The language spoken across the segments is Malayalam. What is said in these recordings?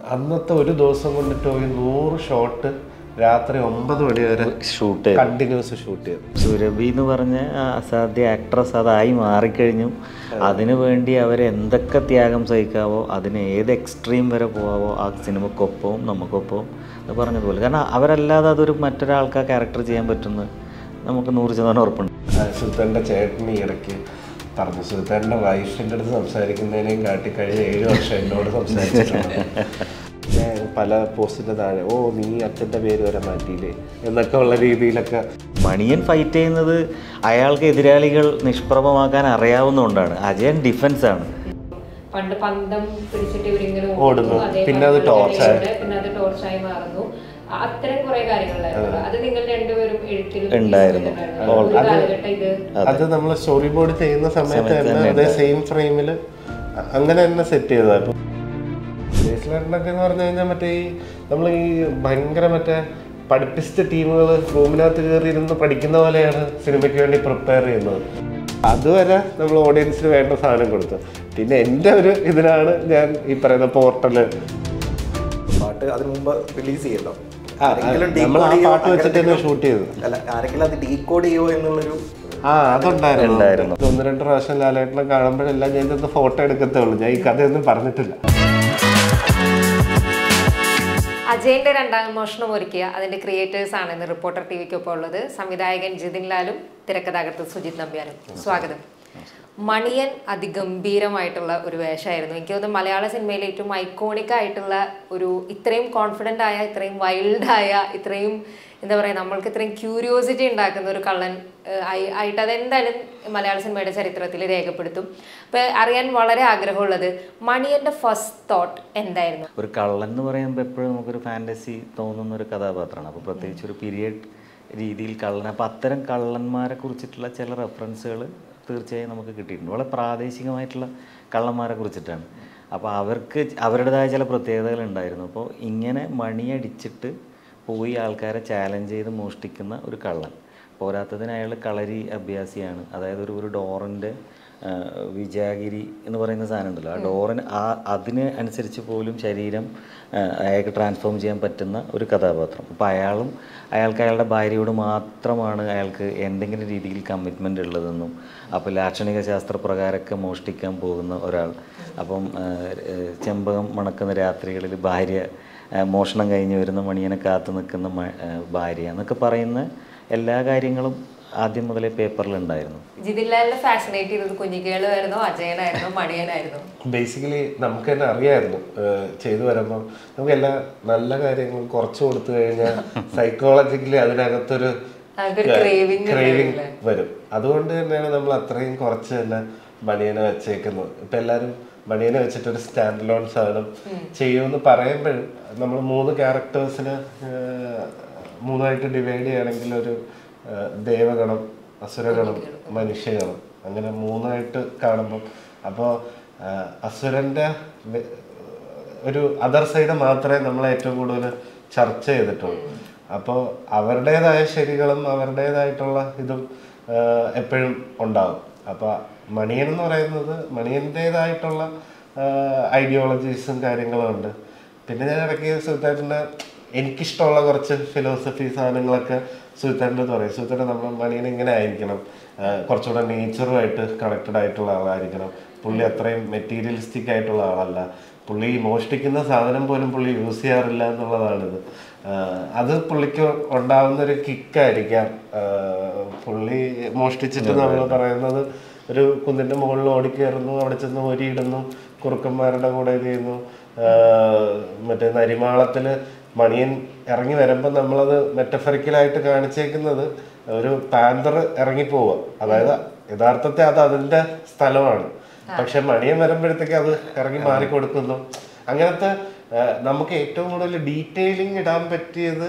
അന്നത്തെ ഒരു ദിവസം കൊണ്ടിട്ട് 100 ഷോട്ട് രാത്രി 9 മണി വരെ ഷൂട്ട് കണ്ടിന്യൂസ് ഷൂട്ട് ചെയ്തു. സുരഭി എന്ന് പറഞ്ഞ അസാധ്യ ആക്ട്രസ് അതായി മാറിക്കഴിഞ്ഞു. അതിനു വേണ്ടി അവരെന്തൊക്കെ ത്യാഗം സഹിക്കാവോ, അതിന് ഏത് എക്സ്ട്രീം വരെ പോകാവോ ആ സിനിമക്കൊപ്പവും നമുക്കൊപ്പവും എന്ന് പറഞ്ഞതുപോലെ. കാരണം അവരല്ലാതെ അതൊരു മറ്റൊരാൾക്ക് ആ ക്യാരക്ടർ ചെയ്യാൻ പറ്റുമെന്ന് നമുക്ക് 100% ഉറപ്പുണ്ട്. സുൽത്താൻ്റെ ചേട്ടൻ ഈ ഇടയ്ക്ക് പറഞ്ഞു, സുൽത്താൻ്റെ വൈഫിൻ്റെ അടുത്ത് സംസാരിക്കുന്നതിനെയും കാട്ടി കഴിഞ്ഞ 7 വർഷം എന്നോട് സംസാരിച്ചിട്ടുണ്ട്. പല പോസ്റ്റിൻ്റെ താഴെ നീ അച്ഛൻ്റെ പേര് വരെ മാറ്റിയില്ലേ എന്നൊക്കെ ഉള്ള രീതിയിലൊക്കെ. മണിയൻ ഫൈറ്റ് ചെയ്യുന്നത് അയാൾക്ക് എതിരാളികൾ നിഷ്പ്രഭമാക്കാൻ അറിയാവുന്നതുകൊണ്ടാണ്. അജയൻ ഡിഫൻസ് ആണ്. പണ്ട് പന്തം പിടിച്ചിട്ട് ഇവരിങ്ങനെ ഓടുന്നു, പിന്നെ അത് ടോർച്ചായി മാറുന്നു. അത്തരം കുറെ കാര്യങ്ങളായിരുന്നു. അത് നിങ്ങൾ രണ്ടുപേരും ഉണ്ടായിരുന്നു. അത് നമ്മൾ സ്റ്റോറി ബോർഡ് ചെയ്യുന്ന സമയത്ത് തന്നെ അതേ സെയിം ഫ്രെയിമിൽ അങ്ങനെ തന്നെ സെറ്റ് ചെയ്തതാണ്. ന്യൂസിലാൻഡിനൊക്കെ എന്ന് പറഞ്ഞു കഴിഞ്ഞാൽ മറ്റേ ഈ നമ്മൾ ഈ ഭയങ്കര മറ്റേ പഠിപ്പിച്ച ടീമുകൾ റൂമിനകത്ത് കയറി ഇരുന്ന് പഠിക്കുന്ന പോലെയാണ് സിനിമയ്ക്ക് വേണ്ടി പ്രിപ്പയർ ചെയ്യുന്നത്. അതുവരെ നമ്മൾ ഓഡിയൻസിന് വേണ്ട സാധനം കൊടുത്തു. പിന്നെ എൻ്റെ ഒരു ഇതിനാണ് ഞാൻ ഈ പറയുന്ന പോർട്ടല് പാട്ട് അതിന് മുമ്പ് റിലീസ് ചെയ്യല്ലോ, നമ്മൾ ആ പാട്ട് വെച്ചിട്ട് തന്നെ ഷൂട്ട് ചെയ്തു. അല്ല ആരെങ്കിലും അത് ഡീകോഡ് ചെയ്യോ എന്നുള്ളൊരു അതുണ്ടായിരുന്നു. 1-2 പ്രാവശ്യം ലാലേട്ടനെ കാണുമ്പോഴെല്ലാം ഞാൻ ഇതൊന്ന് ഫോട്ടോ എടുക്കത്തേ ഉള്ളൂ. ഞാൻ ഈ കഥയൊന്നും പറഞ്ഞിട്ടില്ല. അജയന്റെ രണ്ടാം മോഷണം ഒരുക്കിയ അതിന്റെ ക്രിയേറ്റേഴ്സ് ആണ് ഇന്ന് റിപ്പോർട്ടർ ടിവിക്കൊപ്പം ഉള്ളത്. സംവിധായകൻ ജിതിൻ ലാലും, തിരക്കഥാകൃത്ത് സുജിത് നമ്പ്യാരും. സ്വാഗതം. മണിയൻ അതിഗംഭീരമായിട്ടുള്ള ഒരു വേഷമായിരുന്നു. എനിക്ക് തോന്നുന്നു മലയാള സിനിമയിലെ ഏറ്റവും ഐക്കോണിക് ആയിട്ടുള്ള ഒരു, ഇത്രയും കോൺഫിഡൻ്റ് ആയ, ഇത്രയും വൈൽഡായ, ഇത്രയും എന്താ പറയുക, നമ്മൾക്ക് ഇത്രയും ക്യൂരിയോസിറ്റി ഉണ്ടാക്കുന്ന ഒരു കള്ളൻ ആയിട്ട് അതെന്തായാലും മലയാള സിനിമയുടെ ചരിത്രത്തിൽ രേഖപ്പെടുത്തും. അപ്പോൾ അറിയാൻ വളരെ ആഗ്രഹമുള്ളത്, മണിയൻ്റെ ഫസ്റ്റ് തോട്ട് എന്തായിരുന്നു? ഒരു കള്ളൻ എന്ന് പറയുമ്പോൾ എപ്പോഴും നമുക്കൊരു ഫാൻറ്റസി തോന്നുന്ന ഒരു കഥാപാത്രമാണ്. അപ്പോൾ പ്രത്യേകിച്ച് ഒരു പീരിയഡ് രീതിയിൽ കള്ളൻ. അപ്പോൾ അത്തരം കള്ളന്മാരെ കുറിച്ചിട്ടുള്ള ചില റെഫറൻസുകൾ തീർച്ചയായും നമുക്ക് കിട്ടിയിട്ടുണ്ട്. വളരെ പ്രാദേശികമായിട്ടുള്ള കള്ളന്മാരെ കുറിച്ചിട്ടാണ്. അപ്പോൾ അവർക്ക് അവരുടേതായ ചില പ്രത്യേകതകൾ ഉണ്ടായിരുന്നു. അപ്പോൾ ഇങ്ങനെ മണിയടിച്ചിട്ട് പോയി ആൾക്കാരെ ചാലഞ്ച് ചെയ്ത് മോഷ്ടിക്കുന്ന ഒരു കള്ളൻ. പോരാത്തതിന് അയാൾ കളരി അഭ്യാസിയാണ്. അതായത് ഒരു ഡോറിൻ്റെ വിജാഗിരി എന്ന് പറയുന്ന സാധനം ഉണ്ടല്ലോ, ആ ഡോറിന് അതിന് അനുസരിച്ച് പോലും ശരീരം അയാൾക്ക് ട്രാൻസ്ഫോം ചെയ്യാൻ പറ്റുന്ന ഒരു കഥാപാത്രം. അപ്പോൾ അയാൾക്ക് അയാളുടെ ഭാര്യയോട് മാത്രമാണ് അയാൾക്ക് എന്തെങ്കിലും രീതിയിൽ കമ്മിറ്റ്മെൻ്റ് ഉള്ളതെന്നും, അപ്പോൾ ലാക്ഷണിക ശാസ്ത്രപ്രകാരമൊക്കെ മോഷ്ടിക്കാൻ പോകുന്ന ഒരാൾ. അപ്പം ചെമ്പകം മണക്കുന്ന രാത്രികളിൽ ഭാര്യ, മോഷണം കഴിഞ്ഞ് വരുന്ന മണിയനെ കാത്തു നിൽക്കുന്ന ഭാര്യ എന്നൊക്കെ പറയുന്ന എല്ലാ കാര്യങ്ങളും ആദ്യം മുതലേ പേപ്പറിലുണ്ടായിരുന്നു. ജിതിൻലാലിനെ ഫാസിനേറ്റ് ചെയ്തത് കുഞ്ഞിക്കേളുമായിരുന്നോ, അജയനായിരുന്നോ, മണിയനായിരുന്നോ? ബേസിക്കലി നമുക്ക് തന്നെ അറിയായിരുന്നു ചെയ്തു വരുമ്പോൾ നമുക്ക് എല്ലാ നല്ല കാര്യങ്ങളും കുറച്ച് കൊടുത്തു കഴിഞ്ഞാൽ സൈക്കോളജിക്കലി അതിനകത്തൊരു ക്രേവിങ് വരും. അതുകൊണ്ട് തന്നെയാണ് നമ്മൾ അത്രയും കുറച്ച് തന്നെ മണിയനെ വെച്ചേക്കുന്നത്. ഇപ്പം എല്ലാവരും മണിയനെ വെച്ചിട്ടൊരു സ്റ്റാൻഡ് ലോൺ സാധനം ചെയ്യുമെന്ന് പറയുമ്പോഴും നമ്മൾ 3 ക്യാരക്ടേഴ്സിന് 3ആയിട്ട് ഡിവൈഡ് ചെയ്യുകയാണെങ്കിൽ ഒരു ദേവഗണം, അസുരഗണം, മനുഷ്യഗണം, അങ്ങനെ 3ആയിട്ട് കാണുമ്പം അപ്പോൾ അസുരൻ്റെ ഒരു അതർ സൈഡ് മാത്രമേ നമ്മൾ ഏറ്റവും കൂടുതൽ ചർച്ച ചെയ്തിട്ടുള്ളൂ. അപ്പോൾ അവരുടേതായ ശരികളും അവരുടേതായിട്ടുള്ള ഇതും എപ്പോഴും ഉണ്ടാകും. അപ്പോൾ മണിയൻ എന്ന് പറയുന്നത് മണിയൻ്റേതായിട്ടുള്ള ഐഡിയോളജീസും കാര്യങ്ങളും ഉണ്ട്. പിന്നെ ഞാൻ ഇടയ്ക്ക് സുൽത്താൻ്റെ എനിക്കിഷ്ടമുള്ള കുറച്ച് ഫിലോസഫി സാധനങ്ങളൊക്കെ സുൽത്താൻ്റെ പറയും. സുൽത്താൻ്റെ നമ്മൾ മണിയൻ ഇങ്ങനെ ആയിരിക്കണം, കുറച്ചുകൂടെ നേച്ചറുമായിട്ട് കണക്റ്റഡ് ആയിട്ടുള്ള ആളായിരിക്കണം, പുള്ളി അത്രയും മെറ്റീരിയലിസ്റ്റിക് ആയിട്ടുള്ള ആളല്ല, പുള്ളി മോഷ്ടിക്കുന്ന സാധനം പോലും പുള്ളി യൂസ് ചെയ്യാറില്ല എന്നുള്ളതാണിത്. അത് പുള്ളിക്ക് ഉണ്ടാവുന്നൊരു കിക്കായിരിക്കാം. പുള്ളി മോഷ്ടിച്ചിട്ട് നമ്മൾ പറയുന്നത് ഒരു കുന്നിൻ്റെ മുകളിൽ ഓടിക്കയറുന്നു, അവിടെ ചെന്ന് ഓരിയിടുന്നു, കുറുക്കന്മാരുടെ കൂടെ ഇത് ചെയ്യുന്നു. മറ്റേ നരിമാളത്തിൽ മണിയൻ ഇറങ്ങി വരുമ്പോൾ നമ്മളത് മെറ്റഫറിക്കലായിട്ട് കാണിച്ചേക്കുന്നത് ഒരു പാന്തർ ഇറങ്ങിപ്പോവുക, അതായത് യഥാർത്ഥത്തിൽ അത് അതിൻ്റെ സ്ഥലമാണ്. പക്ഷെ മണിയൻ വരുമ്പോഴത്തേക്ക് അത് ഇറങ്ങി മാറിക്കൊടുക്കുന്നു. അങ്ങനത്തെ നമുക്ക് ഏറ്റവും കൂടുതൽ ഡീറ്റെയിലിംഗ് ഇടാൻ പറ്റിയത്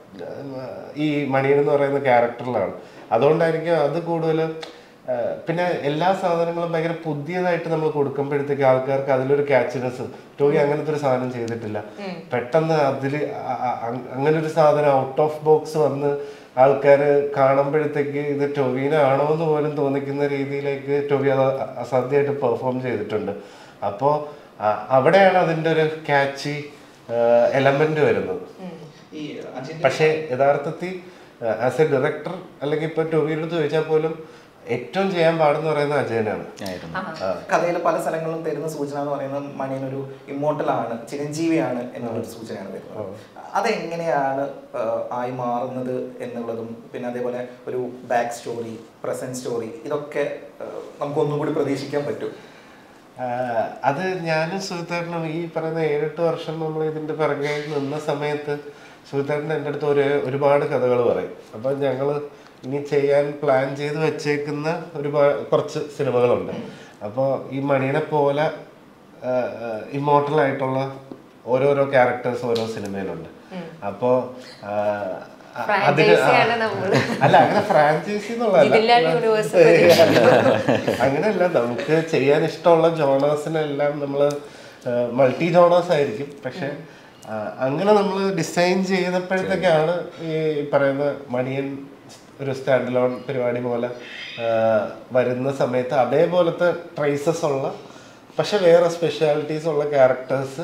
ഈ മണിയൻ എന്ന് പറയുന്ന ക്യാരക്ടറിലാണ്. അതുകൊണ്ടായിരിക്കും അത് കൂടുതൽ. പിന്നെ എല്ലാ സാധനങ്ങളും ഭയങ്കര പുതിയതായിട്ട് നമ്മൾ കൊടുക്കുമ്പോഴത്തേക്ക് ആൾക്കാർക്ക് അതിലൊരു ക്യാച്ചിനെസ്. ടോയി അങ്ങനത്തെ ഒരു സാധനം ചെയ്തിട്ടില്ല. പെട്ടെന്ന് അതിൽ അങ്ങനെ ഒരു സാധനം ഔട്ട് ഓഫ് ബോക്സ് വന്ന് ആൾക്കാർ കാണുമ്പോഴത്തേക്ക് ഇത് ടൊവിനാണോ എന്ന് പോലും തോന്നിക്കുന്ന രീതിയിലേക്ക് ടൊവി അത് അസാധ്യമായിട്ട് പെർഫോം ചെയ്തിട്ടുണ്ട്. അപ്പോൾ അവിടെയാണ് അതിൻ്റെ ഒരു ക്യാച്ചി എലമെന്റ് വരുന്നത്. ഈ പക്ഷേ യഥാർത്ഥത്തിൽ ആസ് എ ഡയറക്ടർ അല്ലെങ്കിൽ ഇപ്പൊ ടോവിയുടെ അടുത്ത് ചോദിച്ചാൽ പോലും ഏറ്റവും ചെയ്യാൻ പാടെന്ന് പറയുന്നത് അജയനാണ്. കഥയിലെ പല സ്ഥലങ്ങളിലും തരുന്ന സൂചന എന്ന് പറയുന്നത് മണിയൻ ഒരു ഇമ്മോർട്ടലാണ്, ചിരഞ്ജീവിയാണ് എന്നുള്ളൊരു സൂചനയാണ് വരുന്നത്. അതെങ്ങനെയാണ് ആയി മാറുന്നത് എന്നുള്ളതും പിന്നെ അതേപോലെ ഒരു ബാക്ക് സ്റ്റോറി, പ്രസന്റ് സ്റ്റോറി, ഇതൊക്കെ നമുക്കൊന്നും കൂടി പ്രതീക്ഷിക്കാൻ പറ്റും. അത് ഞാനും സുഹൃത്തേട്ടനും ഈ പറയുന്ന 7-8 വർഷം നമ്മൾ ഇതിന്റെ പിറകെ നിന്ന സമയത്ത് സുഹൃത്തേട്ടൻ എൻ്റെ അടുത്ത് ഒരുപാട് കഥകൾ പറയും. അപ്പം ഞങ്ങൾ ഇനി ചെയ്യാൻ പ്ലാൻ ചെയ്ത് വെച്ചേക്കുന്ന കുറച്ച് സിനിമകളുണ്ട്. അപ്പോൾ ഈ മണിയനെ പോലെ ഇമ്മോർട്ടലായിട്ടുള്ള ഓരോരോ ക്യാരക്ടേഴ്സ് ഓരോ സിനിമയിലുണ്ട്. അപ്പോൾ അതിന് അല്ല അങ്ങനെ ഫ്രാഞ്ചൈസി എന്നുള്ളതല്ല, അങ്ങനെയല്ല. നമുക്ക് ചെയ്യാൻ ഇഷ്ടമുള്ള ജോണേഴ്സിനെല്ലാം നമ്മൾ മൾട്ടി ജോണേഴ്സ് ആയിരിക്കും. പക്ഷെ അങ്ങനെ നമ്മൾ ഡിസൈൻ ചെയ്തപ്പോഴത്തേക്കാണ് ഈ പറയുന്ന മണിയൻ ഒരു സ്റ്റാൻഡ് ലോൺ പരിപാടി പോലെ വരുന്ന സമയത്ത് അതേപോലത്തെ ട്രേസസ് ഉള്ള പക്ഷെ വേറെ സ്പെഷ്യാലിറ്റീസ് ഉള്ള ക്യാരക്ടേഴ്സ്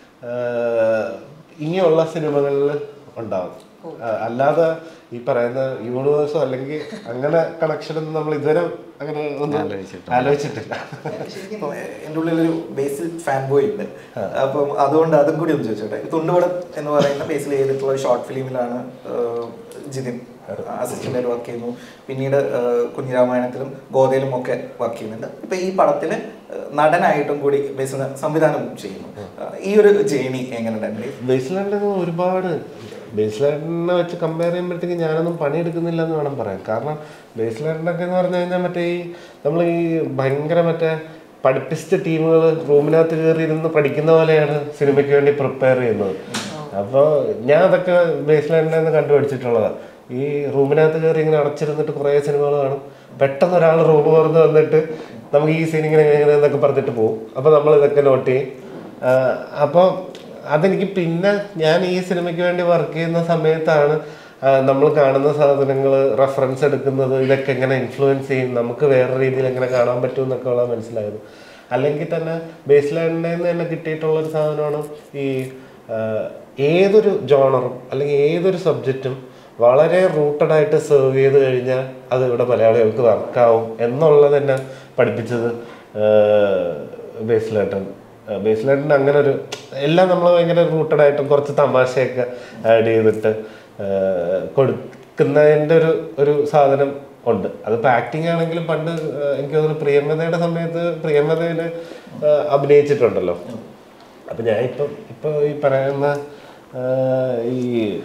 ഇനിയുള്ള സിനിമകളിൽ ഉണ്ടാവും. അല്ലാതെ ഈ പറയുന്ന യൂണിവേഴ്സോ അല്ലെങ്കിൽ അങ്ങനെ കണക്ഷനൊന്നും നമ്മൾ ഇതുവരെ അങ്ങനെ ഒന്നും ആലോചിച്ചിട്ടില്ല. എൻ്റെ ഉള്ളിലൊരു ബേസിൽ ഫാൻ ബോയ് ഉണ്ട്. അപ്പം അതുകൊണ്ട് അതും കൂടി ഒന്ന് ചോദിച്ചോട്ടെ. തുണ്ടുപടം എന്ന് പറയുന്ന ബേസിൽ ചെയ്തിട്ടുള്ള ഷോർട്ട് ഫിലിമിലാണ് ജിതിൻ അസിസ്റ്റൻ്റായിട്ട് വർക്ക് ചെയ്യുന്നു. പിന്നീട് കുഞ്ഞിരാമായണത്തിലും ഗോതയിലും ഒക്കെ വർക്ക് ചെയ്യുന്നുണ്ട്. ഇപ്പം ഈ പടത്തിന് നടനായിട്ടും കൂടി ബേസിൽ സംവിധാനം ചെയ്യുന്നു. ഈ ഒരു ജേണി എങ്ങനെയുണ്ടായിരുന്നു? ബേസിലാൻഡ് ഒരുപാട് ബേസിലാൻഡിനെ വെച്ച് കമ്പയർ ചെയ്യുമ്പോഴത്തേക്ക് ഞാനൊന്നും പണിയെടുക്കുന്നില്ല എന്ന് വേണം പറയാൻ. കാരണം ബേസിലാൻഡൊക്കെ എന്ന് പറഞ്ഞു കഴിഞ്ഞാൽ മറ്റേ ഈ നമ്മൾ ഈ ഭയങ്കര മറ്റേ പഠിപ്പിച്ച ടീമുകൾ റൂമിനകത്ത് കയറി ഇരുന്ന് പഠിക്കുന്ന പോലെയാണ് സിനിമയ്ക്ക് വേണ്ടി പ്രിപ്പയർ ചെയ്യുന്നത്. അപ്പോൾ ഞാൻ അതൊക്കെ ബേസിലാൻഡിൽ നിന്ന് കണ്ടുപിടിച്ചിട്ടുള്ളതാണ്. ഈ റൂമിനകത്ത് കയറി ഇങ്ങനെ അടച്ചിരുന്നിട്ട് കുറേ സിനിമകൾ കാണും. പെട്ടെന്ന് ഒരാൾ റൂം തുറന്ന് വന്നിട്ട് നമുക്ക് ഈ സീൻ ഇങ്ങനെ എങ്ങനെ എന്നൊക്കെ പറഞ്ഞിട്ട് പോകും. അപ്പോൾ നമ്മൾ ഇതൊക്കെ നോട്ട് ചെയ്യും. അപ്പോൾ അതെനിക്ക് പിന്നെ ഞാൻ ഈ സിനിമയ്ക്ക് വേണ്ടി വർക്ക് ചെയ്യുന്ന സമയത്താണ് നമ്മൾ കാണുന്ന സാധനങ്ങൾ റെഫറൻസ് എടുക്കുന്നത്, ഇതൊക്കെ എങ്ങനെ ഇൻഫ്ലുവൻസ് ചെയ്യും, നമുക്ക് വേറെ രീതിയിൽ എങ്ങനെ കാണാൻ പറ്റും എന്നൊക്കെ ഉള്ള മനസ്സിലായത്. അല്ലെങ്കിൽ തന്നെ ബേസിലാൻഡിൽ നിന്ന് തന്നെ കിട്ടിയിട്ടുള്ളൊരു സാധനമാണ് ഈ ഏതൊരു ജോണറും അല്ലെങ്കിൽ ഏതൊരു സബ്ജക്റ്റും വളരെ റൂട്ടഡ് ആയിട്ട് സെർവ് ചെയ്ത് കഴിഞ്ഞാൽ അത് ഇവിടെ മലയാളികൾക്ക് വർക്കാവും എന്നുള്ളത് തന്നെ പഠിപ്പിച്ചത് ബേസിലാൻഡിന് അങ്ങനെ ഒരു എല്ലാം നമ്മൾ ഭയങ്കര റൂട്ടഡ് ആയിട്ടും കുറച്ച് തമാശയൊക്കെ ആഡ് ചെയ്തിട്ട് കൊടുക്കുന്നതിൻ്റെ ഒരു സാധനം ഉണ്ട്. അതിപ്പോൾ ആക്ടിങ് ആണെങ്കിലും പണ്ട് എനിക്ക് തോന്നുന്നു പ്രിയമതയുടെ സമയത്ത് പ്രിയമതയിൽ അഭിനയിച്ചിട്ടുണ്ടല്ലോ. അപ്പം ഞാൻ ഇപ്പോൾ ഈ പറയുന്ന ഈ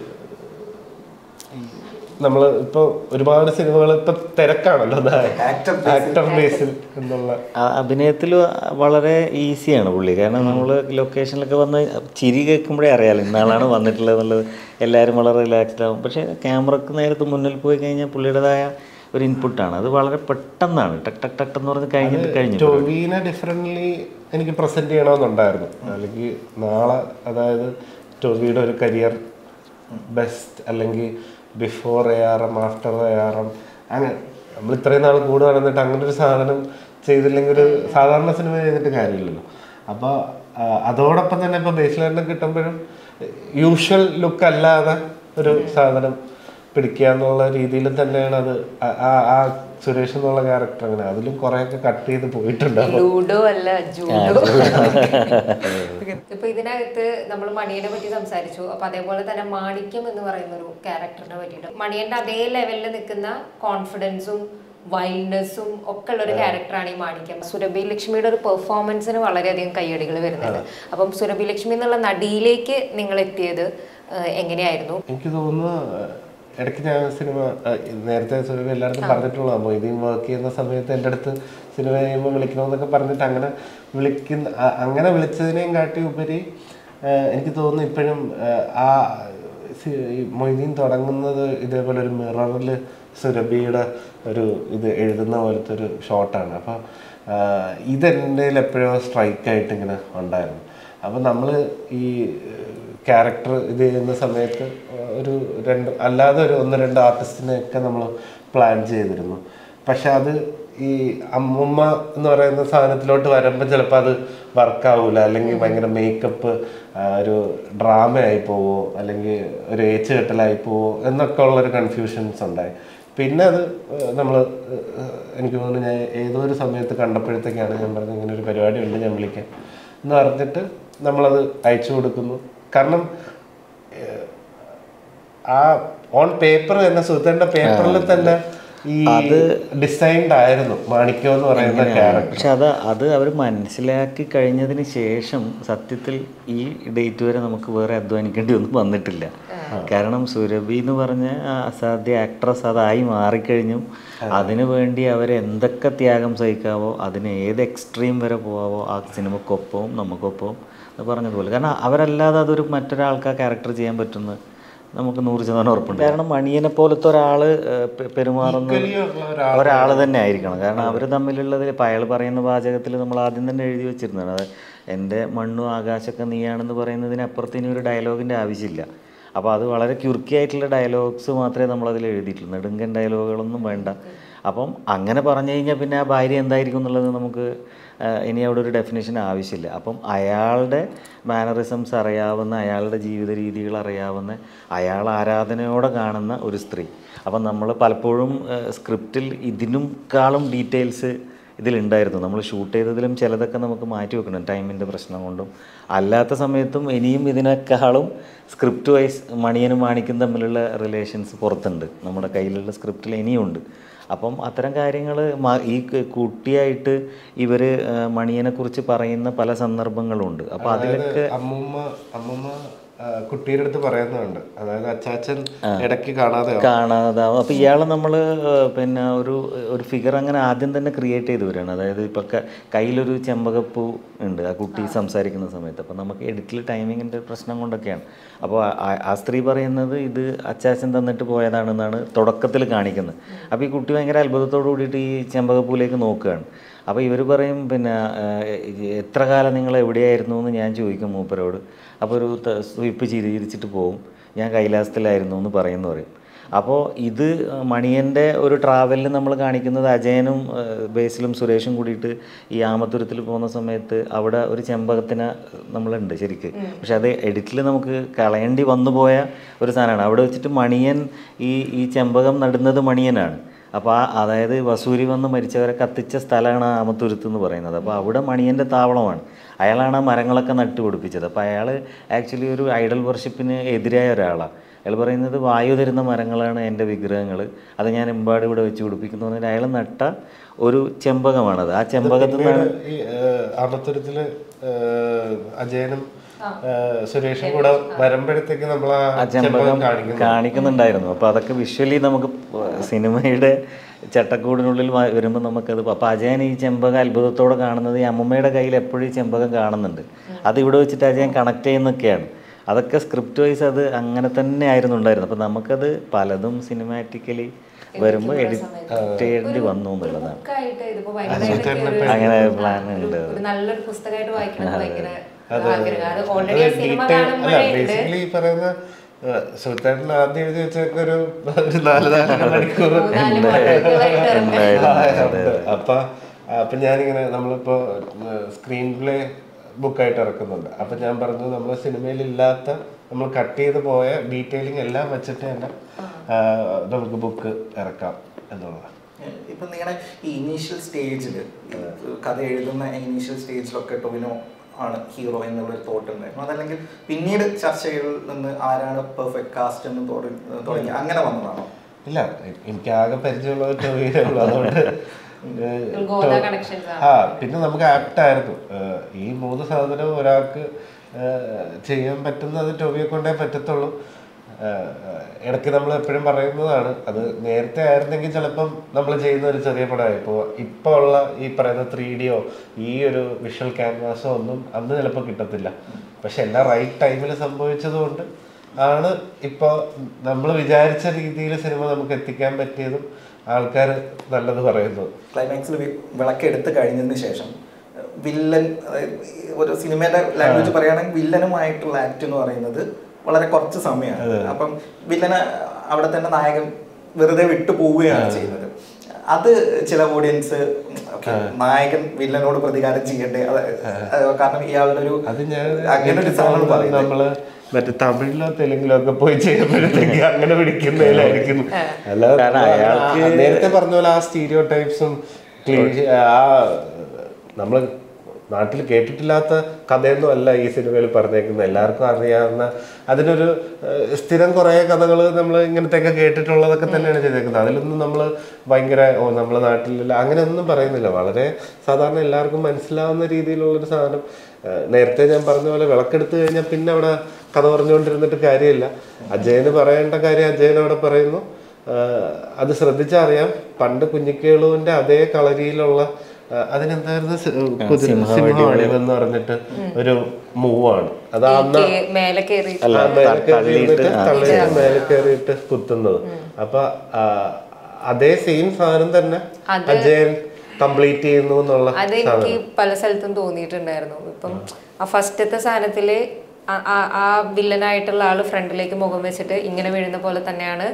നമ്മൾ ഇപ്പോൾ ഒരുപാട് സിനിമകൾ ഇപ്പം തിരക്കാണല്ലോ ആക്ടർ ബേസിൽ എന്നുള്ള അഭിനയത്തിൽ വളരെ ഈസിയാണ് പുള്ളി. കാരണം നമ്മൾ ലൊക്കേഷനിലൊക്കെ വന്ന് ചിരി കേൾക്കുമ്പോഴേ അറിയാമല്ലോ ഇന്നാളാണ് വന്നിട്ടുള്ളത് എന്നുള്ളത്. എല്ലാവരും വളരെ റിലാക്സ്ഡ് ആവും. പക്ഷേ ക്യാമറക്ക് നേരത്ത് മുന്നിൽ പോയി കഴിഞ്ഞാൽ പുള്ളിയുടേതായ ഒരു ഇൻപുട്ടാണ്. അത് വളരെ പെട്ടെന്നാണ് ടക്ക് ടക്ക് ടക്ക് എന്ന് പറഞ്ഞ് കഴിഞ്ഞു. ടോവിനെ ഡിഫറൻ്റ്ലി എനിക്ക് പ്രസൻറ്റ് ചെയ്യണമെന്നുണ്ടായിരുന്നു. അല്ലെങ്കിൽ നാളെ അതായത് ടോവിയുടെ ഒരു കരിയർ ബെസ്റ്റ് അല്ലെങ്കിൽ ബിഫോർ ARM ആഫ്റ്റർ ARM അങ്ങനെ നമ്മൾ ഇത്രയും നാൾ കൂടെ നടന്നിട്ട് അങ്ങനെ ഒരു സാധനം ചെയ്തില്ലെങ്കിൽ ഒരു സാധാരണ സിനിമ ചെയ്തിട്ട് കാര്യമില്ലല്ലോ. അപ്പോൾ അതോടൊപ്പം തന്നെ ഇപ്പോൾ ബേസിലാൻഡ് കിട്ടുമ്പോഴും യൂഷ്വൽ ലുക്ക് അല്ലാതെ ഒരു സാധനം പിടിക്കുക എന്നുള്ള രീതിയിൽ തന്നെയാണ് അത്. ആ സുരേഷ് എന്നുള്ള ക്യാരക്ടർ അങ്ങനെ അതിലും കുറെയൊക്കെ കട്ട് ചെയ്ത് പോയിട്ടുണ്ട്. ലൂഡോ അല്ല ജൂഡോ. ഇപ്പൊ ഇതിനകത്ത് നമ്മൾ മണിയനെ പറ്റി സംസാരിച്ചു. അപ്പൊ അതേപോലെ തന്നെ മാണിക്യം എന്ന് പറയുന്ന ഒരു ക്യാരക്ടറിനെ പറ്റിയിട്ട് മണിയന്റെ അതേ ലെവലിൽ നിൽക്കുന്ന കോൺഫിഡൻസും വൈൽഡ്നെസ്സും ഒക്കെ ഉള്ള ഒരു ക്യാരക്ടറാണ് ഈ മാണിക്യം. സുരഭി ലക്ഷ്മിയുടെ ഒരു പെർഫോമൻസിന് വളരെയധികം കയ്യടികൾ വരുന്നുണ്ട്. അപ്പം സുരഭി ലക്ഷ്മി എന്നുള്ള നടിയിലേക്ക് നിങ്ങൾ എത്തിയത് എങ്ങനെയായിരുന്നു? എനിക്ക് തോന്നുന്നു ഇടയ്ക്ക് ഞാൻ സിനിമ നേരത്തെ സുരഭി എല്ലായിടത്തും പറഞ്ഞിട്ടുള്ളതാണ്. മൊയ്തീൻ വർക്ക് ചെയ്യുന്ന സമയത്ത് എൻ്റെ അടുത്ത് സിനിമ ചെയ്യുമ്പോൾ വിളിക്കണമെന്നൊക്കെ പറഞ്ഞിട്ട് അങ്ങനെ വിളിച്ചതിനേയും കാട്ടി ഉപരി എനിക്ക് തോന്നുന്നു ഇപ്പോഴും ആ മൊയ്തീൻ തുടങ്ങുന്നത് ഇതേപോലെ ഒരു മിററിൽ സുരഭിയുടെ ഒരു ഇത് എഴുതുന്ന പോലത്തെ ഒരു ഷോട്ടാണ്. അപ്പോൾ ഇതെൻ്റെ എപ്പോഴോ സ്ട്രൈക്കായിട്ട് ഇങ്ങനെ ഉണ്ടായിരുന്നു. അപ്പോൾ നമ്മൾ ഈ ക്യാരക്ടർ ഇത് ചെയ്യുന്ന സമയത്ത് അല്ലാതെ ഒരു 1-2 ആർട്ടിസ്റ്റിനെയൊക്കെ നമ്മൾ പ്ലാൻ ചെയ്തിരുന്നു. പക്ഷെ അത് ഈ അമ്മുമ്മ എന്ന് പറയുന്ന സാധനത്തിലോട്ട് വരുമ്പോൾ ചിലപ്പോൾ അത് വർക്കാവൂല, അല്ലെങ്കിൽ ഭയങ്കര മേക്കപ്പ് ഒരു ഡ്രാമ ആയി പോവോ, അല്ലെങ്കിൽ ഒരു ഏച്ച് കെട്ടലായി പോവോ എന്നൊക്കെ ഉള്ളൊരു കൺഫ്യൂഷൻസ് ഉണ്ടായി. പിന്നെ അത് നമ്മൾ എനിക്ക് തോന്നുന്നു ഞാൻ ഏതോ ഒരു സമയത്ത് കണ്ടപ്പോഴത്തേക്കാണ് ഞാൻ പറഞ്ഞത് ഇങ്ങനെ ഒരു പരിപാടി ഉണ്ട്, ഞാൻ വിളിക്കാം എന്ന് പറഞ്ഞിട്ട് നമ്മളത് അയച്ചു കൊടുക്കുന്നു. കാരണം ആ ഓൺ പേപ്പർ തന്നെ സുഹൃത്തിന്റെ പേപ്പറിൽ തന്നെ ഈ ഡിസൈൻഡ് ആയിരുന്നു മാണിക്യം എന്ന് പറയുന്ന ക്യാരക്ടർ. പക്ഷെ അത് അവർ മനസ്സിലാക്കി കഴിഞ്ഞതിന് ശേഷം സത്യത്തിൽ ഈ ഡേറ്റ് വരെ നമുക്ക് വേറെ അധ്വാനിക്കേണ്ടി ഒന്നും വന്നിട്ടില്ല. കാരണം സുരഭി എന്ന് പറഞ്ഞ അസാധ്യ ആക്ട്രസ് അതായി മാറിക്കഴിഞ്ഞു. അതിനു വേണ്ടി അവരെന്തൊക്കെ ത്യാഗം സഹിക്കാവോ, അതിന് ഏത് എക്സ്ട്രീം വരെ പോവാവോ ആ സിനിമക്കൊപ്പവും നമുക്കൊപ്പവും പറഞ്ഞതുപോലെ. കാരണം അവരല്ലാതെ അതൊരു മറ്റൊരാൾക്ക് ആ ക്യാരക്ടർ ചെയ്യാൻ പറ്റുന്ന നമുക്ക് 100% ഉറപ്പുണ്ട്. കാരണം മണിയനെ പോലത്തെ ഒരാൾ പെരുമാറുന്ന ഒരാൾ തന്നെ ആയിരിക്കണം. കാരണം അവർ തമ്മിലുള്ളതിൽ ഇപ്പം അയാൾ പറയുന്ന വാചകത്തിൽ നമ്മൾ ആദ്യം തന്നെ എഴുതി വെച്ചിരുന്നതാണ്, അത് എൻ്റെ മണ്ണും ആകാശമൊക്കെ നീയാണെന്ന് പറയുന്നതിനപ്പുറത്ത് ഇനി ഒരു ഡയലോഗിൻ്റെ ആവശ്യമില്ല. അപ്പോൾ അത് വളരെ ക്യുർക്കി ആയിട്ടുള്ള ഡയലോഗ്സ് മാത്രമേ നമ്മളതിൽ എഴുതിയിട്ടുള്ളൂ, നെടുങ്കൻ ഡയലോഗുകളൊന്നും വേണ്ട. അപ്പം അങ്ങനെ പറഞ്ഞു കഴിഞ്ഞാൽ പിന്നെ ആ ഭാര്യ എന്തായിരിക്കും എന്നുള്ളത് നമുക്ക് ഇനി അവിടെ ഒരു ഡെഫിനേഷൻ ആവശ്യമില്ല. അപ്പം അയാളുടെ മാനറിസംസ് അറിയാവുന്ന, അയാളുടെ ജീവിത രീതികൾ അറിയാവുന്ന, അയാൾ ആരാധനയോടെ കാണുന്ന ഒരു സ്ത്രീ. അപ്പം നമ്മൾ പലപ്പോഴും സ്ക്രിപ്റ്റിൽ ഇതിനുംക്കാളും ഡീറ്റെയിൽസ് ഇതിലുണ്ടായിരുന്നു. നമ്മൾ ഷൂട്ട് ചെയ്തതിലും ചിലതൊക്കെ നമുക്ക് മാറ്റി വെക്കണം ടൈമിൻ്റെ പ്രശ്നം കൊണ്ടും. അല്ലാത്ത സമയത്തും ഇനിയും ഇതിനേക്കാളും സ്ക്രിപ്റ്റ് വൈസ് മണിയനും മാണിക്കും തമ്മിലുള്ള റിലേഷൻസ് പുറത്തുണ്ട്, നമ്മുടെ കയ്യിലുള്ള സ്ക്രിപ്റ്റിൽ ഇനിയുണ്ട്. അപ്പം അത്തരം കാര്യങ്ങൾ ഈ കുട്ടിയായിട്ട് ഇവർ മണിയനെക്കുറിച്ച് പറയുന്ന പല സന്ദർഭങ്ങളുണ്ട്. അപ്പോൾ അതിലൊക്കെ അമ്മൂമ്മ കുട്ടിയുടെ അടുത്ത് പറയുന്നുണ്ട്, അതായത് അച്ചാച്ചൻ ഇടയ്ക്ക് കാണാതാവും. അപ്പോൾ ഇയാളെ നമ്മൾ പിന്നെ ഒരു ഫിഗർ അങ്ങനെ ആദ്യം തന്നെ ക്രിയേറ്റ് ചെയ്ത് വരികയാണ്. അതായത് ഇപ്പോൾ കയ്യിലൊരു ചെമ്പകപ്പൂ ഉണ്ട് ആ കുട്ടി സംസാരിക്കുന്ന സമയത്ത്. അപ്പോൾ നമുക്ക് എഡിറ്റിൽ ടൈമിങ്ങിൻ്റെ പ്രശ്നം കൊണ്ടൊക്കെയാണ്. അപ്പോൾ ആ സ്ത്രീ പറയുന്നത് ഇത് അച്ചാച്ചൻ തന്നിട്ട് പോയതാണെന്നാണ് തുടക്കത്തിൽ കാണിക്കുന്നത്. അപ്പോൾ ഈ കുട്ടി ഭയങ്കര അത്ഭുതത്തോടു കൂടിയിട്ട് ഈ ചെമ്പകപ്പൂലേക്ക് നോക്കുകയാണ്. അപ്പോൾ ഇവർ പറയും, പിന്നെ എത്ര കാലം നിങ്ങൾ എവിടെയായിരുന്നു എന്ന് ഞാൻ ചോദിക്കും മൂപ്പരോട്. അപ്പോൾ ഒരു സ്വീപ്പ് ചിരിച്ചിട്ട് പോകും, ഞാൻ കൈലാസത്തിലായിരുന്നു എന്ന് പറയും. അപ്പോൾ ഇത് മണിയൻ്റെ ഒരു ട്രാവലിൽ നമ്മൾ കാണിക്കുന്നത് അജയനും ബേസിലും സുരേഷും കൂടിയിട്ട് ഈ ആമത്തുരത്തിൽ പോകുന്ന സമയത്ത് അവിടെ ഒരു ചെമ്പകത്തിന് നമ്മളുണ്ട് ശരിക്ക്. പക്ഷെ അത് എഡിറ്റിൽ നമുക്ക് കളയേണ്ടി വന്നു പോയ ഒരു സാധനമാണ്. അവിടെ വെച്ചിട്ട് മണിയൻ ഈ ചെമ്പകം നടുന്നത് മണിയനാണ്. അപ്പോൾ അതായത് വസൂരി വന്ന് മരിച്ചവരെ കത്തിച്ച സ്ഥലമാണ് ആമത്തുരുത്ത് എന്ന് പറയുന്നത്. അപ്പോൾ അവിടെ മണിയൻ്റെ താവളമാണ്, അയാളാണ് ആ മരങ്ങളൊക്കെ നട്ടുപിടിപ്പിച്ചത്. അപ്പോൾ അയാൾ ആക്ച്വലി ഒരു ഐഡൽ വർഷിപ്പിന് എതിരായ ഒരാളാണ്. അയാൾ പറയുന്നത് വായു തരുന്ന മരങ്ങളാണ് എൻ്റെ വിഗ്രഹങ്ങൾ, അത് ഞാൻ എമ്പാട് ഇവിടെ വെച്ച് പിടിപ്പിക്കുന്നു പറഞ്ഞാൽ അയാൾ നട്ട ഒരു ചെമ്പകമാണത്. ആ ചെമ്പകത്തിൽ നിന്നാണ് ഈ ആമത്തുരത്തിൽ അജയനും സുരേഷും കൂടെ വരുമ്പോഴത്തേക്ക് നമ്മൾ ആ ചെമ്പകം കാണിക്കുന്നുണ്ടായിരുന്നു. അപ്പോൾ അതൊക്കെ വിഷ്വലി നമുക്ക് സിനിമയുടെ ചട്ടക്കൂടിനുള്ളിൽ വരുമ്പോൾ നമുക്കത്. അപ്പോൾ അജയൻ ഈ ചെമ്പകം അത്ഭുതത്തോടെ കാണുന്നത് ഈ അമ്മമ്മയുടെ കയ്യിൽ എപ്പോഴും ഈ ചെമ്പകം കാണുന്നുണ്ട്. അത് ഇവിടെ വെച്ചിട്ട് അജയൻ കണക്ട് ചെയ്യുന്നൊക്കെയാണ്. അതൊക്കെ സ്ക്രിപ്റ്റ് വൈസ് അത് അങ്ങനെ തന്നെ ആയിരുന്നു ഉണ്ടായിരുന്നത്. അപ്പോൾ നമുക്കത് പലതും സിനിമാറ്റിക്കലി വരുമ്പോൾ എഡിറ്റ് ചെയ്യേണ്ടി വന്നു എന്നുള്ളതാണ്. അങ്ങനെ പ്ലാൻ ഉണ്ട്. നല്ലൊരു പുസ്തകമായിട്ട് വായിക്കണം. ബേസിക്കലി ഈ പറയുന്ന സുൽത്താനിൽ ആദ്യം എഴുതി വെച്ചൊക്കെ ഒരു 4 മണിക്കൂർ. അപ്പൊ ഞാനിങ്ങനെ നമ്മളിപ്പോ സ്ക്രീൻ പ്ലേ ബുക്കായിട്ട് ഇറക്കുന്നുണ്ട്. അപ്പൊ ഞാൻ പറഞ്ഞു നമ്മൾ സിനിമയിൽ ഇല്ലാത്ത, നമ്മൾ കട്ട് ചെയ്ത് പോയ ഡീറ്റെയിലിംഗ് എല്ലാം വെച്ചിട്ട് തന്നെ നമുക്ക് ബുക്ക് ഇറക്കാം എന്നുള്ളതാണ്. ഇപ്പൊ നിങ്ങളുടെ ഈ ഇനീഷ്യൽ സ്റ്റേജിൽ, കഥ എഴുതുന്ന ഇനീഷ്യൽ സ്റ്റേജിലൊക്കെ ടൊവിനോ ആണ് ഹീറോ എന്നുള്ളൊരു തോട്ട് ഉണ്ടായിരുന്നു. അതല്ലെങ്കിൽ പിന്നീട് ചർച്ചകളിൽ നിന്ന് ആരാണ് പെർഫെക്റ്റ് കാസ്റ്റ് എന്ന് തുടങ്ങി അങ്ങനെ വന്നതാണോ? ഇല്ല, എനിക്ക് ആകെ പരിചയമുള്ളത് ടൊവിനോ ഉള്ളൂ. അതുകൊണ്ട് പിന്നെ നമുക്ക് ആപ്റ്റായിരുന്നു. ഈ 3 സാധനം ഒരാൾക്ക് ചെയ്യാൻ പറ്റുന്നത് ടൊവിയെ കൊണ്ടേ പറ്റത്തുള്ളൂ. ഇടയ്ക്ക് നമ്മൾ എപ്പോഴും പറയുന്നതാണ്, അത് നേരത്തെ ആയിരുന്നെങ്കിൽ ചിലപ്പം നമ്മൾ ചെയ്യുന്ന ഒരു ചെറിയ പടമായി. ഇപ്പോൾ ഉള്ള ഈ പറയുന്ന 3Dയോ ഈ ഒരു വിഷ്വൽ ക്യാൻവാസോ ഒന്നും അന്ന് ചിലപ്പോൾ കിട്ടത്തില്ല. പക്ഷെ എല്ലാം റൈറ്റ് ടൈമിൽ സംഭവിച്ചതുകൊണ്ട് ആണ് ഇപ്പോൾ നമ്മൾ വിചാരിച്ച രീതിയിൽ സിനിമ നമുക്ക് എത്തിക്കാൻ പറ്റിയതും ആൾക്കാർ നല്ലത് പറയുന്നത്. ക്ലൈമാക്സിൽ വിളക്കെടുത്ത് കഴിഞ്ഞതിന് ശേഷം വില്ലൻ, ഒരു സിനിമയുടെ ലാംഗ്വേജ് പറയുകയാണെങ്കിൽ വില്ലനുമായിട്ടുള്ള ആക്ട് എന്ന് പറയുന്നത് വളരെ കുറച്ച് സമയമാണ്. അപ്പം വില്ലനെ അവിടെ തന്നെ നായകൻ വെറുതെ വിട്ടു പോവുകയാണ് ചെയ്യുന്നത്. അത് ചില ഓഡിയൻസ് നായകൻ വില്ലനോട് പ്രതികാരം ചെയ്യണ്ടേ, കാരണം ഇയാളൊരു അങ്ങനെ ഒരു സാധനം പറയുന്നത് നമ്മള് മറ്റേ തമിഴിലോ തെലുങ്കിലോ ഒക്കെ പോയി ചെയ്യുമ്പോഴത്തേക്ക് അങ്ങനെ പിടിക്കുന്നതിലായിരിക്കും. അല്ലാതെ നേരത്തെ പറഞ്ഞ പോലെ ആ സ്റ്റീരിയോ ടൈപ്സും ആ നമ്മള് നാട്ടിൽ കേട്ടിട്ടില്ലാത്ത കഥയൊന്നും അല്ല ഈ സിനിമയിൽ പറഞ്ഞേക്കുന്നത്. എല്ലാവർക്കും അറിയാവുന്ന അതിനൊരു സ്ഥിരം കുറേ കഥകൾ നമ്മൾ ഇങ്ങനത്തെയൊക്കെ കേട്ടിട്ടുള്ളതൊക്കെ തന്നെയാണ് ചെയ്തേക്കുന്നത്. അതിലൊന്നും നമ്മൾ ഭയങ്കര നമ്മളെ നാട്ടിലില്ല അങ്ങനെയൊന്നും പറയുന്നില്ല. വളരെ സാധാരണ എല്ലാവർക്കും മനസ്സിലാവുന്ന രീതിയിലുള്ളൊരു സാധനം. നേരത്തെ ഞാൻ പറഞ്ഞ പോലെ വിളക്കെടുത്ത് കഴിഞ്ഞാൽ പിന്നെ അവിടെ കഥ പറഞ്ഞുകൊണ്ടിരുന്നിട്ട് കാര്യമില്ല. അജയന് പറയേണ്ട കാര്യം അജയൻ അവിടെ പറയുന്നു. അത് ശ്രദ്ധിച്ചറിയാം. പണ്ട് കുഞ്ഞിക്കേളുവിന്റെ അതേ കളരിയിലുള്ള അതിനെന്തായിരുന്നു സിംഹവാണിവെന്ന് പറഞ്ഞിട്ട് ഒരു മൂവാണ്. അത് മേലെ കയറിയിട്ട് കുത്തുന്നത്. അപ്പൊ അതേ സെയിം സാധനം തന്നെ അജയൻ കംപ്ലീറ്റ് ചെയ്യുന്നു എന്നുള്ള അതെനിക്ക് പല സ്ഥലത്തും തോന്നിയിട്ടുണ്ടായിരുന്നു. ഇപ്പം ആ ഫസ്റ്റത്തെ സാധനത്തില് ആ വില്ലനായിട്ടുള്ള ആള് ഫ്രണ്ടിലേക്ക് മുഖം വെച്ചിട്ട് ഇങ്ങനെ വീഴുന്ന പോലെ തന്നെയാണ്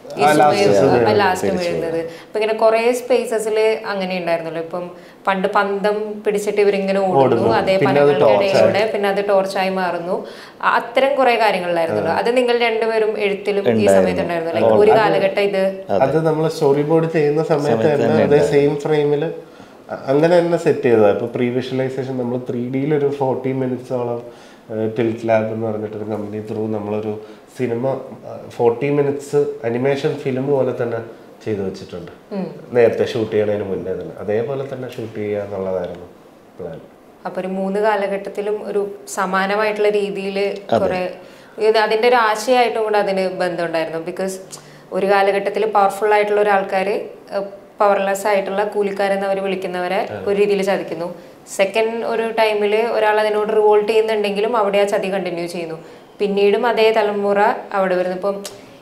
ലാസ്റ്റ് വീഴുന്നത്. അപ്പൊ ഇങ്ങനെ കുറെ സ്പേസസില് അങ്ങനെ ഉണ്ടായിരുന്നല്ലോ. ഇപ്പം പണ്ട് പന്തം പിടിച്ചിട്ട് ഇവരിങ്ങനെ ഓടുന്നു അതേ പനകൾക്കിടയിലൂടെ, പിന്നെ അത് ടോർച്ചായി മാറുന്നു. അത്തരം കുറെ കാര്യങ്ങളിലായിരുന്നല്ലോ. അത് നിങ്ങൾ രണ്ടുപേരും എഴുത്തിലും ഈ സമയത്ത് ഉണ്ടായിരുന്നു. ലൈക്ക് ഒരു കാലഘട്ടം ഇത് അത് നമ്മൾ സ്റ്റോറി ബോർഡ് ചെയ്യുന്ന സമയത്ത് തന്നെ അതേ സെയിം ഫ്രെയിമില് അങ്ങനെ തന്നെ സെറ്റ് ചെയ്തതാണ്. ഇപ്പൊ പ്രീ വിഷ്വലൈസേഷൻ നമ്മൾ 3D ഒരു 40 മിനിറ്റ്സോളം ടിൽറ്റ് ലാബ് എന്ന് പറഞ്ഞിട്ടൊരു കമ്പനി ത്രൂ നമ്മളൊരു സിനിമ 40 മിനിറ്റ്സ് അനിമേഷൻ ഫിലിം പോലെ തന്നെ ചെയ്തു വെച്ചിട്ടുണ്ട്. നേരത്തെ ഷൂട്ട് ചെയ്യണതിന് മുന്നേ തന്നെ അതേപോലെ തന്നെ ഷൂട്ട് ചെയ്യുക എന്നുള്ളതായിരുന്നു പ്ലാൻ. അപ്പൊ ഒരു 3 കാലഘട്ടത്തിലും ഒരു സമാനമായിട്ടുള്ള രീതിയിൽ കുറെ അതിന്റെ ഒരു ആശയമായിട്ടും കൂടെ അതിന് ബന്ധമുണ്ടായിരുന്നു. ബിക്കോസ് ഒരു കാലഘട്ടത്തിൽ പവർഫുൾ ആയിട്ടുള്ള ഒരാൾക്കാര് പവർലെസ് ആയിട്ടുള്ള കൂലിക്കാരെന്ന് അവർ വിളിക്കുന്നവരെ ഒരു രീതിയിൽ ചതിക്കുന്നു. സെക്കൻഡ് ഒരു ടൈമിൽ ഒരാൾ അതിനോട് റിവോൾട്ട് ചെയ്യുന്നുണ്ടെങ്കിലും അവിടെ ആ ചതി കണ്ടിന്യൂ ചെയ്യുന്നു. പിന്നീടും അതേ തലമുറ അവിടെ വരുന്നു. ഇപ്പം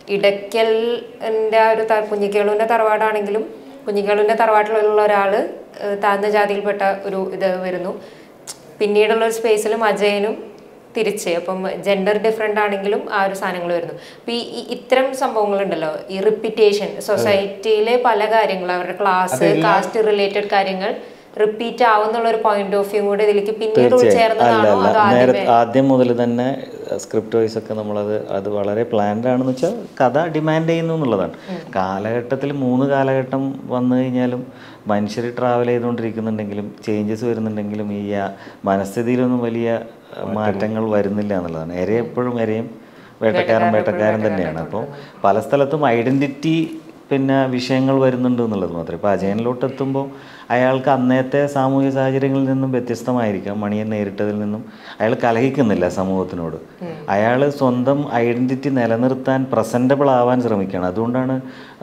ഇടയ്ക്കലിൻ്റെ ആ ഒരു കുഞ്ഞിക്കേളുവിൻ്റെ തറവാടാണെങ്കിലും കുഞ്ഞിക്കേളുവിൻ്റെ തറവാട്ടിലുള്ള ഒരാൾ താഴ്ന്ന ജാതിയിൽപ്പെട്ട ഒരു ഇത് വരുന്നു. പിന്നീടുള്ള ഒരു സ്പേസിലും അജയനും തിരിച്ച് അപ്പം ജെൻഡർ ഡിഫറെൻ്റ് ആണെങ്കിലും ആ ഒരു സാധനങ്ങൾ വരുന്നു. അപ്പം ഈ ഇത്തരം സംഭവങ്ങളുണ്ടല്ലോ, ഈ റിപ്പീറ്റേഷൻ സൊസൈറ്റിയിലെ പല കാര്യങ്ങളും അവരുടെ ക്ലാസ് കാസ്റ്റ് റിലേറ്റഡ് കാര്യങ്ങൾ റിപ്പീറ്റ് ആവുന്നുള്ള ഒരു പോയിന്റ് ഓഫ് വ്യൂ കൂടെ ഇതിലേക്ക് പിന്നീട് ഉൾച്ചേർന്നതാണോ അതോ ആദ്യം മുതൽ തന്നെ സ്ക്രിപ്റ്റ് വൈസ് ഒക്കെ അത് വളരെ പ്ലാൻഡ് ആണെന്ന് വെച്ചാൽ കഥ ഡിമാൻഡ് ചെയ്യുന്നു എന്നുള്ളതാണ്. കാലഘട്ടത്തിൽ 3 കാലഘട്ടം വന്നു കഴിഞ്ഞാലും മനുഷ്യർ ട്രാവൽ ചെയ്തുകൊണ്ടിരിക്കുന്നുണ്ടെങ്കിലും ചേഞ്ചസ് വരുന്നുണ്ടെങ്കിലും ഈ മനസ്ഥിതിയിലൊന്നും വലിയ മാറ്റങ്ങൾ വരുന്നില്ല എന്നുള്ളതാണ്. എപ്പോഴും എരയും വേട്ടക്കാരൻ തന്നെയാണ്. അപ്പോൾ പല സ്ഥലത്തും ഐഡൻറ്റിറ്റി പിന്നെ വിഷയങ്ങൾ വരുന്നുണ്ട് എന്നുള്ളത് മാത്രമേ. ഇപ്പോൾ അജയനിലോട്ട് എത്തുമ്പോൾ അയാൾക്ക് അന്നത്തെ സാമൂഹിക സാഹചര്യങ്ങളിൽ നിന്നും വ്യത്യസ്തമായിരിക്കാം. മണിയൻ നേരിട്ടതിൽ നിന്നും അയാൾ കലഹിക്കുന്നില്ല സമൂഹത്തിനോട്. അയാൾ സ്വന്തം ഐഡൻറ്റിറ്റി നിലനിർത്താൻ പ്രസൻറ്റബിൾ ആവാൻ ശ്രമിക്കുകയാണ്. അതുകൊണ്ടാണ്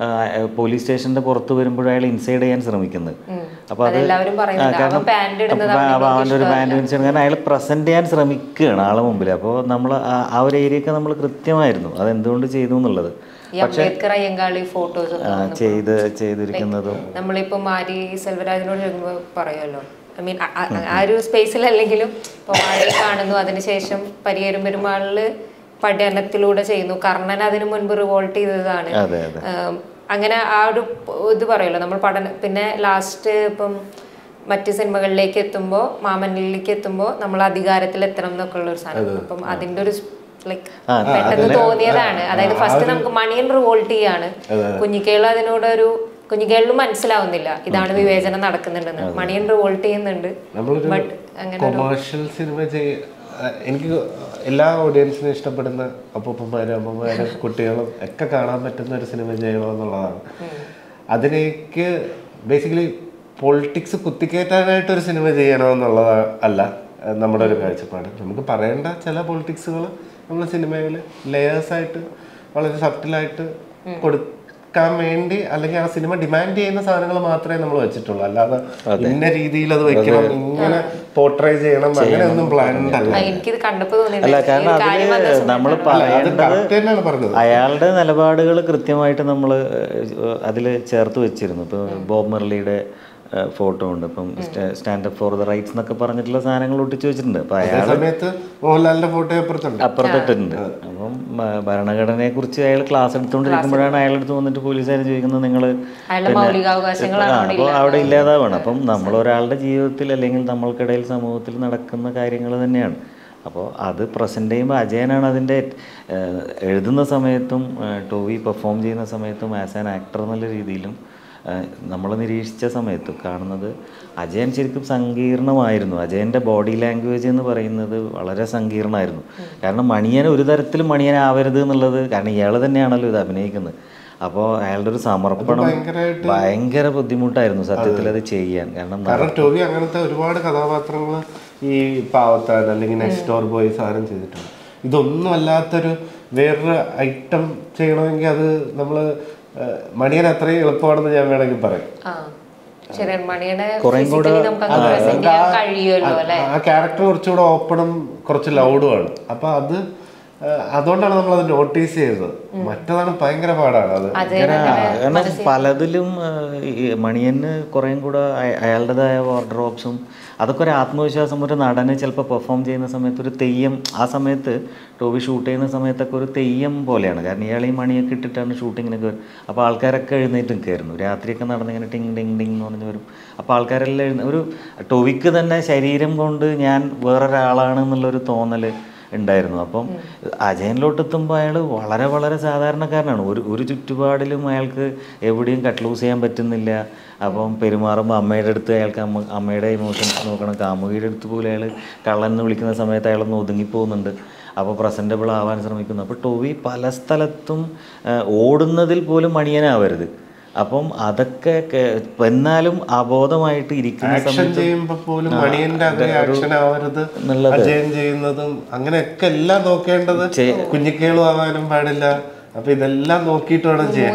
പോലീസ് സ്റ്റേഷൻ്റെ പുറത്ത് വരുമ്പോഴും അയാൾ ഇൻസൈഡ് ചെയ്യാൻ ശ്രമിക്കുന്നത്. അപ്പോൾ അത് കാരണം അവൻ്റെ ഒരു ബാൻഡ് വെച്ചാൽ കാരണം അയാൾ പ്രസൻറ്റ് ചെയ്യാൻ ശ്രമിക്കുകയാണ് ആളെ മുമ്പിൽ. അപ്പോൾ നമ്മൾ ആ ഒരു ഏരിയയൊക്കെ നമ്മൾ കൃത്യമായിരുന്നു അതെന്തുകൊണ്ട് ചെയ്തു എന്നുള്ളത്. അംബേദ്കർ അയ്യങ്കാളി ഫോട്ടോസ് ചെയ്തിരിക്കുന്നതും നമ്മളിപ്പോ മാരി സെൽവരാജിനോട് പറയുമല്ലോ. ഐ മീൻ ആ ഒരു സ്പേസിലല്ലെങ്കിലും ഇപ്പോൾ മാരി കാണുന്നു, അതിനുശേഷം പരിയേരും പെരുമാളില് പഠനത്തിലൂടെ ചെയ്യുന്നു. കർണൻ അതിനു മുൻപ് റിവോൾട്ട് ചെയ്തതാണ്. അങ്ങനെ ആ ഒരു ഇത് പറയുമല്ലോ നമ്മൾ പിന്നെ ലാസ്റ്റ് ഇപ്പം മറ്റ് സിനിമകളിലേക്ക് എത്തുമ്പോൾ മാമന്നിലേക്ക് എത്തുമ്പോൾ നമ്മൾ അധികാരത്തിൽ എത്തണം എന്നൊക്കെ ഉള്ള ഒരു സാധനം. അപ്പം അതിന്റെ ഒരു ലൈക്ക് പെട്ടെന്ന് തോന്നിയതാണ്. അതായത് ഫസ്റ്റ് നമുക്ക് മണിയൻ റിവോൾട്ട് ചെയ്യാണ്, കുഞ്ഞിക്കേള് അതിനോടൊരു കുഞ്ഞിക്കേളിലും മനസ്സിലാവുന്നില്ല ഇതാണ് വിവേചനം നടക്കുന്നുണ്ടെന്ന്. മണിയൻ റിവോൾട്ട് ചെയ്യുന്നുണ്ട്. ബട്ട് അങ്ങനെ കൊമേഴ്ഷ്യൽ സിനിമ എനിക്ക് എല്ലാ ഓഡിയൻസിനും ഇഷ്ടപ്പെടുന്ന അപ്പൂപ്പന്മാരും അമ്മമാരും കുട്ടികളും ഒക്കെ കാണാൻ പറ്റുന്ന ഒരു സിനിമ ചെയ്യണമെന്നുള്ളതാണ്. അതിലേക്ക് ബേസിക്കലി പൊളിറ്റിക്സ് കുത്തിക്കയറ്റാനായിട്ടൊരു സിനിമ ചെയ്യണമെന്നുള്ളത് അല്ല നമ്മുടെ ഒരു കാഴ്ചപ്പാട്. നമുക്ക് പറയേണ്ട ചില പൊളിറ്റിക്സുകൾ നമ്മൾ സിനിമയിൽ ലെയേഴ്സായിട്ട് വളരെ സട്ടിലായിട്ട് കൊടുക്കാൻ വേണ്ടി അല്ലെങ്കിൽ ആ സിനിമ ഡിമാൻഡ് ചെയ്യുന്ന സാധനങ്ങൾ മാത്രമേ നമ്മൾ വെച്ചിട്ടുള്ളൂ. അല്ലാതെ ഇന്ന രീതിയിൽ അത് വെക്കണം, ഇങ്ങനെ പോർട്രേ ചെയ്യണം, അങ്ങനെയൊന്നും പ്ലാൻഡ് അല്ല. അല്ല, കാരണം അതില് നമ്മൾ പറയേണ്ടത് അയാളുടെ നിലപാടുകൾ കൃത്യമായിട്ട് നമ്മൾ അതിൽ ചേർത്ത് വെച്ചിരുന്നു. ഇപ്പോൾ ബോബ് മെർലിയുടെ ഫോട്ടോ ഉണ്ട്. ഇപ്പം സ്റ്റാൻഡപ്പ് ഫോർ ദ റൈറ്റ്സ് എന്നൊക്കെ പറഞ്ഞിട്ടുള്ള സാധനങ്ങൾ ഒട്ടിച്ച് വെച്ചിട്ടുണ്ട്. അപ്പം അയാൾ സമയത്ത് മോഹൻലാലിന്റെ ഫോട്ടോ അപ്പുറത്തിട്ടുണ്ട്. അപ്പം ഭരണഘടനയെ കുറിച്ച് അയാൾ ക്ലാസ് എടുത്തുകൊണ്ടിരിക്കുമ്പോഴാണ് അയാളെടുത്ത് വന്നിട്ട് പോലീസുകാർ ചോദിക്കുന്നത് നിങ്ങൾ അപ്പോൾ അവിടെ ഇല്ലാതാവാണ്. അപ്പം നമ്മളൊരാളുടെ ജീവിതത്തിൽ അല്ലെങ്കിൽ നമ്മൾക്കിടയിൽ സമൂഹത്തിൽ നടക്കുന്ന കാര്യങ്ങൾ തന്നെയാണ്. അപ്പോൾ അത് പ്രസൻറ്റ് ചെയ്യുമ്പോൾ അജയനാണ് അതിൻ്റെ എഴുതുന്ന സമയത്തും ടോവി പെർഫോം ചെയ്യുന്ന സമയത്തും ആസ് ആൻ ആക്ടർ എന്നുള്ള രീതിയിലും നമ്മൾ നിരീക്ഷിച്ച സമയത്ത് കാണുന്നത് അജയൻ ശരിക്കും സങ്കീർണമായിരുന്നു. അജയൻ്റെ ബോഡി ലാംഗ്വേജ് എന്ന് പറയുന്നത് വളരെ സങ്കീർണമായിരുന്നു. കാരണം മണിയൻ ഒരു തരത്തിലും മണിയനാവരുത് എന്നുള്ളത്, കാരണം ഇയാൾ തന്നെയാണല്ലോ ഇത് അഭിനയിക്കുന്നത്. അപ്പോൾ അയാളുടെ ഒരു സമർപ്പണം ഭയങ്കര ബുദ്ധിമുട്ടായിരുന്നു സത്യത്തിൽ അത് ചെയ്യാൻ. കാരണം ടോവി അങ്ങനത്തെ ഒരുപാട് കഥാപാത്രങ്ങൾ ഈ പാവത്താൻ അല്ലെങ്കിൽ നെക്സ്റ്റ് ഡോർ ബോയ് സാധനം ചെയ്തിട്ടുണ്ട്. ഇതൊന്നും അല്ലാത്തൊരു വേറൊരു ഐറ്റം ചെയ്യണമെങ്കിൽ അത് നമ്മൾ മണിയൻ അത്രയും എളുപ്പമാണെന്ന് ഞാൻ വേണമെങ്കിൽ പറയും. ആ ക്യാരക്ടർ കുറച്ചുകൂടെ ഓപ്പണും കുറച്ച് ലൗഡുമാണ്. അപ്പൊ അതുകൊണ്ടാണ് നമ്മളത് നോട്ടീസ് ചെയ്തത്. മറ്റതാണ് ഭയങ്കര പാടാണ് അത്. കാരണം പലതിലും മണിയന് കുറേയും കൂടെ അയാളുടേതായ വാർഡ്രോബ്സും അതൊക്കെ ഒരു ആത്മവിശ്വാസം ഒരു നടന് ചിലപ്പോൾ പെർഫോം ചെയ്യുന്ന സമയത്ത് ഒരു തെയ്യം, ആ സമയത്ത് ടോവി ഷൂട്ട് ചെയ്യുന്ന സമയത്തൊക്കെ ഒരു തെയ്യം പോലെയാണ്. കാരണം ഇയാൾ ഈ മണിയൊക്കെ ഇട്ടിട്ടാണ് ഷൂട്ടിങ്ങിനൊക്കെ വരും. അപ്പോൾ ആൾക്കാരൊക്കെ എഴുന്നേറ്റ് നിൽക്കായിരുന്നു. രാത്രിയൊക്കെ നടന്നിങ്ങനെ ടിങ് ടിങ് ടിങ് എന്ന് പറഞ്ഞ് വരും. അപ്പോൾ ആൾക്കാരെല്ലാം ഒരു ടോവിക്ക് തന്നെ ശരീരം കൊണ്ട് ഞാൻ വേറൊരാളാണ് എന്നുള്ളൊരു തോന്നൽ ഉണ്ടായിരുന്നു. അപ്പം അജയനിലോട്ടെത്തുമ്പോൾ അയാൾ വളരെ വളരെ സാധാരണക്കാരനാണ്. ഒരു ചുറ്റുപാടിലും അയാൾക്ക് എവിടെയും കട്ട് ലൂസ് ചെയ്യാൻ പറ്റുന്നില്ല. അപ്പം പെരുമാറുമ്പോൾ അമ്മയുടെ അടുത്ത് അയാൾക്ക് അമ്മയുടെ ഇമോഷൻസ് നോക്കണം. കാമുകിയുടെ അടുത്ത് പോലും അയാൾ കള്ളൻ എന്ന് വിളിക്കുന്ന സമയത്ത് അയാളൊന്ന് ഒതുങ്ങിപ്പോകുന്നുണ്ട്. അപ്പോൾ പ്രസൻറ്റബിൾ ആവാൻ ശ്രമിക്കുന്നു. അപ്പോൾ ടോവി പല സ്ഥലത്തും ഓടുന്നതിൽ പോലും മണിയനാവരുത്. അപ്പം അതൊക്കെ എന്നാലും അബോധമായിട്ട് ഇരിക്കുന്ന സമയത്ത് ചെയ്യുന്നതും അങ്ങനെയൊക്കെ എല്ലാം നോക്കേണ്ടത്. കുഞ്ഞിക്കേളും ആവാനും പാടില്ല. അപ്പൊ ഇതെല്ലാം നോക്കിയിട്ട് വേണം ചെയ്യാൻ.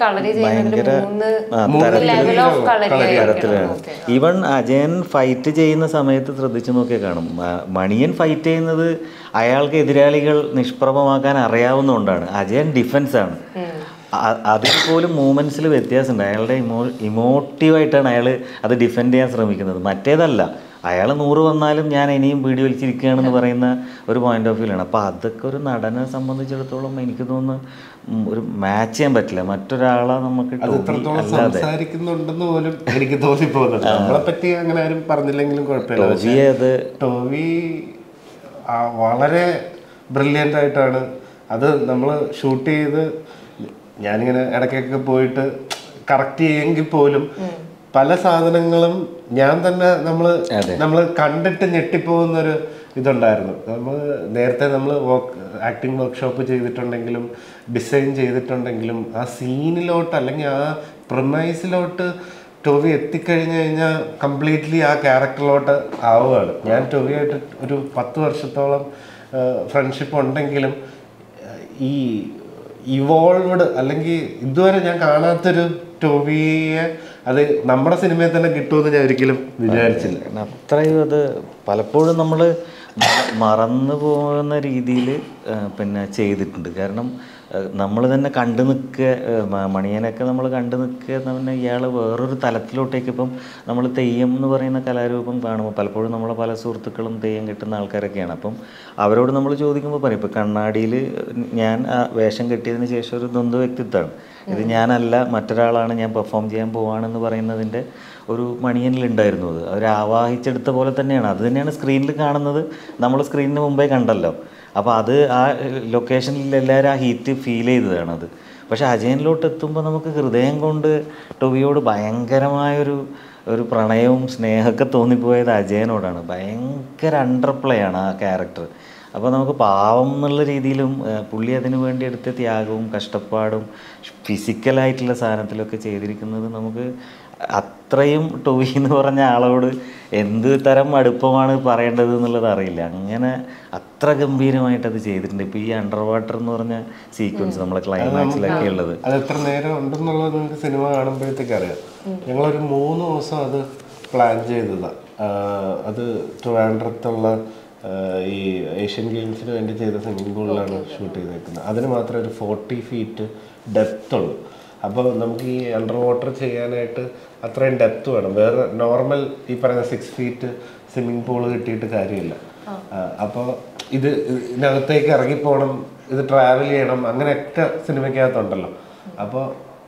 തരത്തിലാണ്. ഈവൻ അജയൻ ഫൈറ്റ് ചെയ്യുന്ന സമയത്ത് ശ്രദ്ധിച്ചു നോക്കിയാൽ കാണും, മണിയൻ ഫൈറ്റ് ചെയ്യുന്നത് അയാൾക്ക് എതിരാളികൾ നിഷ്പ്രഭമാക്കാൻ അറിയാവുന്നതുകൊണ്ടാണ്. അജയൻ ഡിഫൻസാണ്. അതിൽ പോലും മൂമെൻറ്റ്സിൽ വ്യത്യാസമുണ്ട്. അയാളുടെ ഇമോട്ടീവായിട്ടാണ് അയാൾ അത് ഡിഫെൻഡ് ചെയ്യാൻ ശ്രമിക്കുന്നത്. മറ്റേതല്ല, അയാൾ 100 വന്നാലും ഞാൻ ഇനിയും വീടി വലിച്ചിരിക്കുകയാണെന്ന് പറയുന്ന ഒരു പോയിന്റ് ഓഫ് വ്യൂലാണ്. അപ്പോൾ അതൊക്കെ ഒരു നടനെ സംബന്ധിച്ചിടത്തോളം എനിക്ക് തോന്നുന്നു ഒരു മാച്ച് ചെയ്യാൻ പറ്റില്ല മറ്റൊരാളെ നമുക്ക്. സംസാരിക്കുന്നുണ്ടെന്ന് പോലും എനിക്ക് തോന്നിപ്പോകുന്നുണ്ട്. നമ്മളെ പറ്റി അങ്ങനെ ആരും പറഞ്ഞില്ലെങ്കിലും കുഴപ്പമില്ല. ടോവി വളരെ ബ്രില്യൻ്റ് ആയിട്ടാണ് അത് നമ്മൾ ഷൂട്ട് ചെയ്ത്. ഞാനിങ്ങനെ ഇടയ്ക്കൊക്കെ പോയിട്ട് കറക്റ്റ് ചെയ്യുമെങ്കിൽ പോലും പല സാധനങ്ങളും ഞാൻ തന്നെ നമ്മൾ കണ്ടിട്ട് ഞെട്ടിപ്പോകുന്നൊരു ഇതുണ്ടായിരുന്നു. നേരത്തെ നമ്മൾ ആക്ടിങ് വർക്ക്ഷോപ്പ് ചെയ്തിട്ടുണ്ടെങ്കിലും ഡിസൈൻ ചെയ്തിട്ടുണ്ടെങ്കിലും ആ സീനിലോട്ട് അല്ലെങ്കിൽ ആ പ്രൊമൈസിലോട്ട് ടോവി എത്തിക്കഴിഞ്ഞു കഴിഞ്ഞാൽ കംപ്ലീറ്റ്ലി ആ ക്യാരക്ടറിലോട്ട് ആവുകയാണ്. ഞാൻ ടോവിയായിട്ട് ഒരു 10 വർഷത്തോളം ഫ്രണ്ട്ഷിപ്പ് ഉണ്ടെങ്കിലും ഈ ഇവോൾവ്ഡ് അല്ലെങ്കിൽ ഇതുവരെ ഞാൻ കാണാത്തൊരു ടോവിയെ അത് നമ്മുടെ സിനിമയിൽ തന്നെ കിട്ടുമെന്ന് ഞാൻ ഒരിക്കലും വിചാരിച്ചില്ല. അത്രയും അത് പലപ്പോഴും നമ്മൾ മറന്നു പോകുന്ന രീതിയിൽ പിന്നെ ചെയ്തിട്ടുണ്ട്. കാരണം നമ്മൾ തന്നെ കണ്ടു നിൽക്കുക, മണിയനൊക്കെ നമ്മൾ കണ്ടു നിൽക്കുക എന്ന് പറഞ്ഞാൽ ഇയാൾ വേറൊരു തലത്തിലോട്ടേക്ക്. ഇപ്പം നമ്മൾ തെയ്യം എന്ന് പറയുന്ന കലാരൂപം കാണുമ്പോൾ പലപ്പോഴും നമ്മളെ പല സുഹൃത്തുക്കളും തെയ്യം കിട്ടുന്ന ആൾക്കാരൊക്കെയാണ്. അപ്പം അവരോട് നമ്മൾ ചോദിക്കുമ്പോൾ പറയും, ഇപ്പോൾ കണ്ണാടിയിൽ ഞാൻ ആ വേഷം കെട്ടിയതിന് ശേഷം ഒരു ദ്വന്ദ്വ വ്യക്തിത്വമാണ്, ഇത് ഞാനല്ല മറ്റൊരാളാണ്, ഞാൻ പെർഫോം ചെയ്യാൻ പോവാണെന്ന് പറയുന്നതിൻ്റെ ഒരു മണിയനിലുണ്ടായിരുന്നു. അത് അവർ ആവാഹിച്ചെടുത്ത പോലെ തന്നെയാണ്. അത് തന്നെയാണ് സ്ക്രീനിൽ കാണുന്നത്. നമ്മൾ സ്ക്രീനിന് മുമ്പേ കണ്ടല്ലോ. അപ്പോൾ അത് ആ ലൊക്കേഷനിൽ എല്ലാവരും ആ ഹീറ്റ് ഫീൽ ചെയ്തതാണത്. പക്ഷേ അജയനിലോട്ട് എത്തുമ്പോൾ നമുക്ക് ഹൃദയം കൊണ്ട് ടോവിയോട് ഭയങ്കരമായൊരു പ്രണയവും സ്നേഹമൊക്കെ തോന്നിപ്പോയത് അജയനോടാണ്. ഭയങ്കര അണ്ടർപ്ലേ ആണ് ആ ക്യാരക്ടർ. അപ്പോൾ നമുക്ക് പാവം എന്നുള്ള രീതിയിലും പുള്ളി അതിനു വേണ്ടി എടുത്ത ത്യാഗവും കഷ്ടപ്പാടും ഫിസിക്കലായിട്ടുള്ള സാധനത്തിലൊക്കെ ചെയ്തിരിക്കുന്നത് നമുക്ക് അത്രയും ടോവി എന്ന് പറഞ്ഞ ആളോട് എന്ത് തരം അടുപ്പമാണ് പറയേണ്ടത് എന്നുള്ളത് അറിയില്ല. അങ്ങനെ അത്ര ഗംഭീരമായിട്ട് അത് ചെയ്തിട്ടുണ്ട്. ഇപ്പോൾ ഈ അണ്ടർ വാട്ടർ എന്ന് പറഞ്ഞ സീക്വൻസ് നമ്മളെ ക്ലൈമാക്സിലൊക്കെ ഉള്ളത് അത് എത്ര നേരം ഉണ്ടെന്നുള്ളത് നിങ്ങൾക്ക് സിനിമ കാണുമ്പോഴത്തേക്ക് അറിയാം. ഞങ്ങളൊരു 3 ദിവസം അത് പ്ലാൻ ചെയ്തതാണ്. അത് ട്രിവാൻഡ്രത്തുള്ള ഈ ഏഷ്യൻ ഗെയിംസിന് വേണ്ടി ചെയ്ത സ്വിമ്മിംഗ് പൂളിലാണ് ഷൂട്ട് ചെയ്തേക്കുന്നത്. അതിന് മാത്രമേ ഒരു 40 ഫീറ്റ് ഡെപ്ത് ഉള്ളൂ. അപ്പോൾ നമുക്ക് ഈ അണ്ടർ വാട്ടർ ചെയ്യാനായിട്ട് അത്രയും ഡെപ്ത് വേണം. വേറെ നോർമൽ ഈ പറയുന്ന 6 ഫീറ്റ് സ്വിമ്മിംഗ് പൂള് കിട്ടിയിട്ട് കാര്യമില്ല. അപ്പോൾ ഇതിനകത്തേക്ക് ഇറങ്ങിപ്പോകണം, ഇത് ട്രാവൽ ചെയ്യണം, അങ്ങനെയൊക്കെ സിനിമയ്ക്കകത്തുണ്ടല്ലോ. അപ്പോൾ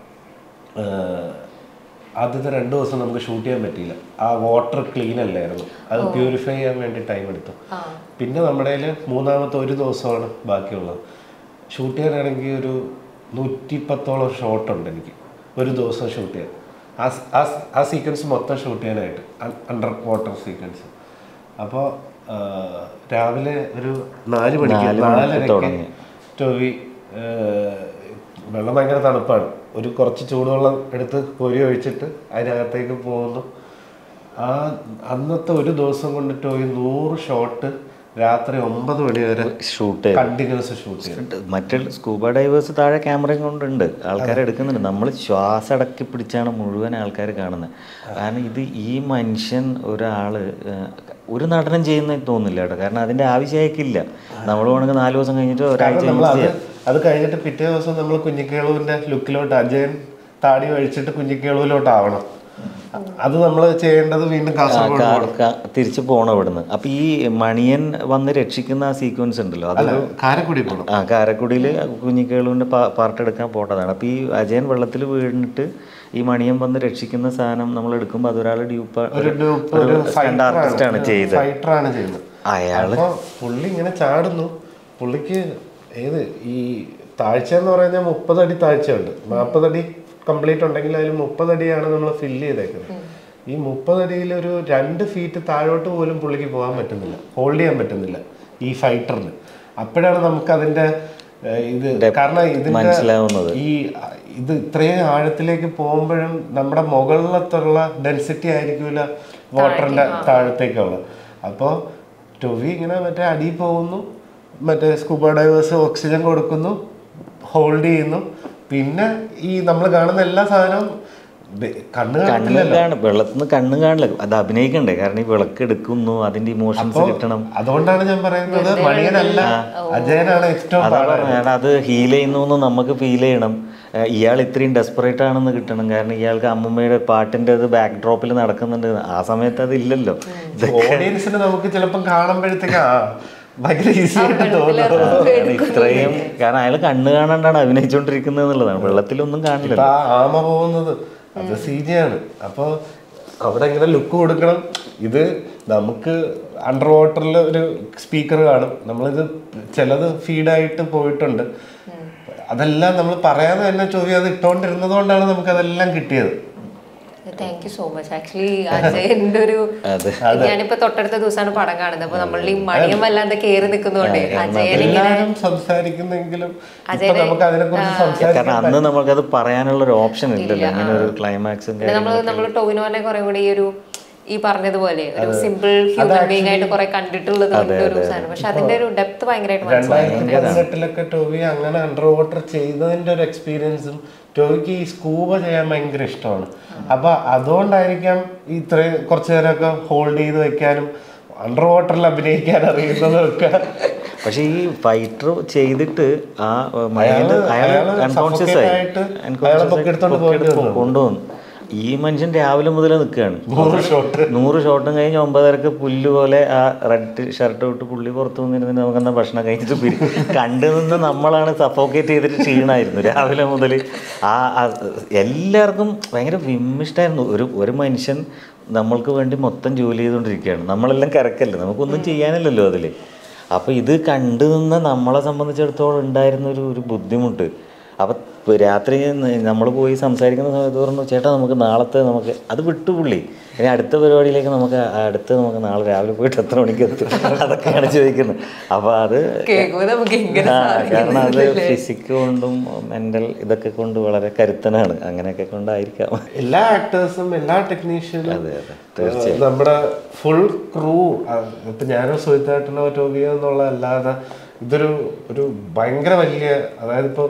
ആദ്യത്തെ 2 ദിവസം നമുക്ക് ഷൂട്ട് ചെയ്യാൻ പറ്റിയില്ല. ആ വാട്ടർ ക്ലീൻ അല്ലായിരുന്നു, അത് പ്യൂരിഫൈ ചെയ്യാൻ വേണ്ടി ടൈം എടുത്തു. പിന്നെ നമ്മുടെ കയ്യിൽ 3-ാമത്തെ 1 ദിവസമാണ് ബാക്കിയുള്ളത്. ഷൂട്ട് ചെയ്യാനാണെങ്കിൽ ഒരു 110ഓളം ഷോട്ടുണ്ട് എനിക്ക് ഒരു ദിവസം ഷൂട്ട് ചെയ്യാൻ. ആ സീക്വൻസ് മൊത്തം ഷൂട്ട് ചെയ്യാനായിട്ട്, അണ്ടർ വാട്ടർ സീക്വൻസ്. അപ്പോൾ രാവിലെ ഒരു 4 മണിക്ക് 4:30 ടോവി, വെള്ളം ഭയങ്കര തണുപ്പാണ്, ഒരു കുറച്ച് ചൂടുവെള്ളം എടുത്ത് കോരി ഒഴിച്ചിട്ട് അതിനകത്തേക്ക് പോകുന്നു. അന്നത്തെ ഒരു ദിവസം കൊണ്ട് ടോവി 100 ഷോട്ട് രാത്രി 9 മണി വരെ ഷൂട്ട് കണ്ടിന്യൂസ് ഷൂട്ട് ചെയ്യും. മറ്റേ സ്കൂബ ഡൈവേഴ്സ് താഴെ ക്യാമറയും കൊണ്ടുണ്ട്, ആൾക്കാരെ എടുക്കുന്നുണ്ട്. നമ്മൾ ശ്വാസം അടക്കി പിടിച്ചാണ് മുഴുവൻ ആൾക്കാർ കാണുന്നത്. കാരണം ഈ മനുഷ്യൻ ഒരു നടനം ചെയ്യുന്ന തോന്നില്ല കേട്ടോ, കാരണം അതിൻ്റെ ആവശ്യമായിക്കില്ല. നമ്മൾ വേണമെങ്കിൽ 4 ദിവസം കഴിഞ്ഞിട്ട് ഒരാഴ്ച അത് കഴിഞ്ഞിട്ട് പിറ്റേ ദിവസം നമ്മൾ കുഞ്ഞിക്കേളുവിൻ്റെ ലുക്കിലോട്ട്, അജയൻ താടി കഴിച്ചിട്ട് കുഞ്ഞിക്കേളുവിലോട്ടാവണം. അത് നമ്മൾ ചെയ്യേണ്ടത് വീണ്ടും തിരിച്ചു പോകണം ഇവിടുന്ന്. അപ്പൊ ഈ മണിയൻ വന്ന് രക്ഷിക്കുന്ന ആ സീക്വൻസ് ഉണ്ടല്ലോ, അത് കാരക്കുടി പോകണം. കാരക്കുടിയിൽ കുഞ്ഞിക്കേളുവിന്റെ പാർട്ട് എടുക്കാൻ പോട്ടതാണ്. അപ്പൊ ഈ അജയൻ വെള്ളത്തിൽ വീണിട്ട് ഈ മണിയൻ വന്ന് രക്ഷിക്കുന്ന സാധനം നമ്മൾ എടുക്കുമ്പോൾ അതൊരാൾ ആർട്ടിസ്റ്റാണ് ചെയ്തത്. അയാള് പുള്ളി ഇങ്ങനെ ചാടുന്നു. പുള്ളിക്ക് ഈ താഴ്ച എന്ന് പറഞ്ഞാൽ 30 അടി താഴ്ചയുണ്ട്. 40 അടി കംപ്ലീറ്റ് ഉണ്ടെങ്കിൽ അതിൽ 30 അടിയാണ് നമ്മൾ ഫില്ല് ചെയ്തേക്കുന്നത്. ഈ 30 അടിയിൽ ഒരു 2 ഫീറ്റ് താഴോട്ട് പോലും പുള്ളിക്ക് പോകാൻ പറ്റുന്നില്ല, ഹോൾഡ് ചെയ്യാൻ പറ്റുന്നില്ല ഈ ഫൈറ്ററിന്. അപ്പോഴാണ് നമുക്ക് അതിന്റെ കാരണം ഇതിന്റെ ഇത് ഇത്രയും ആഴത്തിലേക്ക് പോകുമ്പോഴും നമ്മുടെ മുകളിലത്തുള്ള ഡെൻസിറ്റി ആയിരിക്കില്ല വാട്ടറിന്റെ താഴത്തേക്കുള്ളത്. അപ്പോൾ ടൊവി ഇങ്ങനെ മറ്റേ അടിയിൽ പോകുന്നു, മറ്റേ സ്കൂബ ഡൈവേഴ്സ് ഓക്സിജൻ കൊടുക്കുന്നു, ഹോൾഡ് ചെയ്യുന്നു. പിന്നെ ഈ നമ്മൾ കാണുന്ന എല്ലാ സാധനവും കണ്ണ് വെള്ളത്തിൽ നിന്ന് കണ്ണും കാണില്ല, അത് അഭിനയിക്കണ്ടേ? കാരണം ഈ വിളക്ക് എടുക്കുന്നു, അതിന്റെ ഇമോഷൻസ് കിട്ടണം. അതുകൊണ്ടാണ് ഞാൻ പറയുന്നത് മണിയനല്ല അജയനാണ് ഏറ്റവും. അതാണ് അത് ഹീൽ ചെയ്യുന്നു നമുക്ക് ഫീൽ ചെയ്യണം. ഇയാൾ ഇത്രയും ഡെസ്പറേറ്റ് ആണെന്ന് കിട്ടണം. കാരണം ഇയാൾക്ക് അമ്മൂമ്മയുടെ പാട്ടിന്റെ ബാക്ക് ഡ്രോപ്പിൽ നടക്കുന്നുണ്ട്. ആ സമയത്ത് അത് ഇല്ലല്ലോ. ഓഡിയൻസിന് നമുക്ക് ചിലപ്പോൾ കാണുമ്പോഴത്തേക്ക് ഭയങ്കര ഈസി ആയിട്ട് തോന്നുന്നു ഇത്രയും. കാരണം അയാൾ കണ്ണ് കാണാണ്ടാണ് അഭിനയിച്ചോണ്ടിരിക്കുന്നത് എന്നുള്ളതാണ്. വെള്ളത്തിലൊന്നും കാണില്ല. ആമ പോകുന്നത് അത് CG ആണ്. അപ്പോൾ അവിടെ ഇങ്ങനെ ലുക്ക് കൊടുക്കണം. ഇത് നമുക്ക് അണ്ടർ വാട്ടറിൽ ഒരു സ്പീക്കർ കാണും, നമ്മളിത് ചിലത് ഫീഡായിട്ട് പോയിട്ടുണ്ട്. അതെല്ലാം നമ്മൾ പറയാതെ തന്നെ അത് ഇട്ടോണ്ടിരുന്നത് കൊണ്ടാണ് നമുക്ക് അതെല്ലാം കിട്ടിയത്. Thank you so much. Actually അജയന്റെ ഒരു ഞാനിപ്പോ തൊട്ടടുത്ത ദിവസമാണ് പടം കാണുന്നത്. അപ്പൊ നമ്മൾ ഈ മണിയം വല്ലാതെ കയറി നിൽക്കുന്നോണ്ട് അജയൻ സംസാരിക്കുന്നെങ്കിലും നമുക്ക് അതിനെക്കുറിച്ച് സംസാരിക്കാം. അന്ന് നമുക്കത് പറയാനുള്ള ഒരു ഓപ്ഷൻ ഇല്ലല്ലോ, അങ്ങനെ ഒരു ക്ലൈമാക്സും. നമ്മൾ ടോവിനോനെ കുറെ കൂടി ഈ പറഞ്ഞതുപോലെ ഒരു സിമ്പിൾ ഹ്യൂമൻ ബീങ് ആയിട്ട് കുറെ കണ്ടിട്ടുള്ളത് ഒരു സാധനം. പക്ഷെ അതിന്റെ ഒരു ഡെപ്ത് ഭയങ്കരമായിട്ട് 2018 ടോവി അങ്ങനെ അണ്ടർ വാട്ടർ ചെയ്തതിന്റെ ഒരു എക്സ്പീരിയൻസും, ടോവിക്ക് ഈ സ്കൂബ ചെയ്യാൻ ഭയങ്കര ഇഷ്ടമാണ്. അപ്പൊ അതുകൊണ്ടായിരിക്കാം ഇത്രയും കുറച്ചു നേരമൊക്കെ ഹോൾഡ് ചെയ്ത് വെക്കാനും അണ്ടർ വാട്ടറിൽ അഭിനയിക്കാൻ അറിയുന്നതൊക്കെ. പക്ഷെ ഈ ഫൈറ്റർ ചെയ്തിട്ട് ആ കൊണ്ടുവന്നു. ഈ മനുഷ്യൻ രാവിലെ മുതൽ നിൽക്കുകയാണ്. 100 ഷോട്ടും കഴിഞ്ഞ് 9:30 പുല്ല് പോലെ ആ റെഡ് ഷർട്ട് ഇട്ട് പുള്ളി പുറത്തു വന്നിരുന്നിട്ട് നമുക്കെന്താ ഭക്ഷണം കഴിച്ചിട്ട് കണ്ടു നിന്ന് നമ്മളാണ് സഫോക്കേറ്റ് ചെയ്തിട്ട് ക്ഷീണമായിരുന്നു രാവിലെ മുതൽ. എല്ലാവർക്കും ഭയങ്കര വിമ്മിഷ്ടായിരുന്നു. ഒരു മനുഷ്യൻ നമ്മൾക്ക് വേണ്ടി മൊത്തം ജോലി ചെയ്തുകൊണ്ടിരിക്കുകയാണ്. നമ്മളെല്ലാം കറക്കല്ലേ, നമുക്കൊന്നും ചെയ്യാനില്ലല്ലോ അതിൽ. അപ്പോൾ ഇത് കണ്ടു നിന്ന് നമ്മളെ സംബന്ധിച്ചിടത്തോളം ഉണ്ടായിരുന്ന ഒരു ബുദ്ധിമുട്ട്. അപ്പം രാത്രി നമ്മൾ പോയി സംസാരിക്കുന്ന സമയത്ത് പറഞ്ഞു, ചേട്ടാ നമുക്ക് നാളത്തെ അത് വിട്ടു പുള്ളി. ഇനി അടുത്ത പരിപാടിയിലേക്ക് നമുക്ക് നാളെ രാവിലെ പോയിട്ട് എത്ര മണിക്ക് എത്തും അതൊക്കെയാണ് ചോദിക്കുന്നത്. അപ്പോൾ അത് കാരണം അത് ഫിസിക് കൊണ്ടും മെൻ്റൽ ഇതൊക്കെ കൊണ്ട് വളരെ കരുത്തനാണ്. അങ്ങനെയൊക്കെ കൊണ്ടായിരിക്കാം എല്ലാ ആക്ടേഴ്സും എല്ലാ ടെക്നീഷ്യനും നമ്മുടെ ഫുൾ ക്രൂ. ഇപ്പം ഞാനോ സുഹിത്തായിട്ടോ ടോവിയോ എന്നുള്ള അല്ലാതെ ഇതൊരു ഭയങ്കര വലിയ, അതായത് ഇപ്പം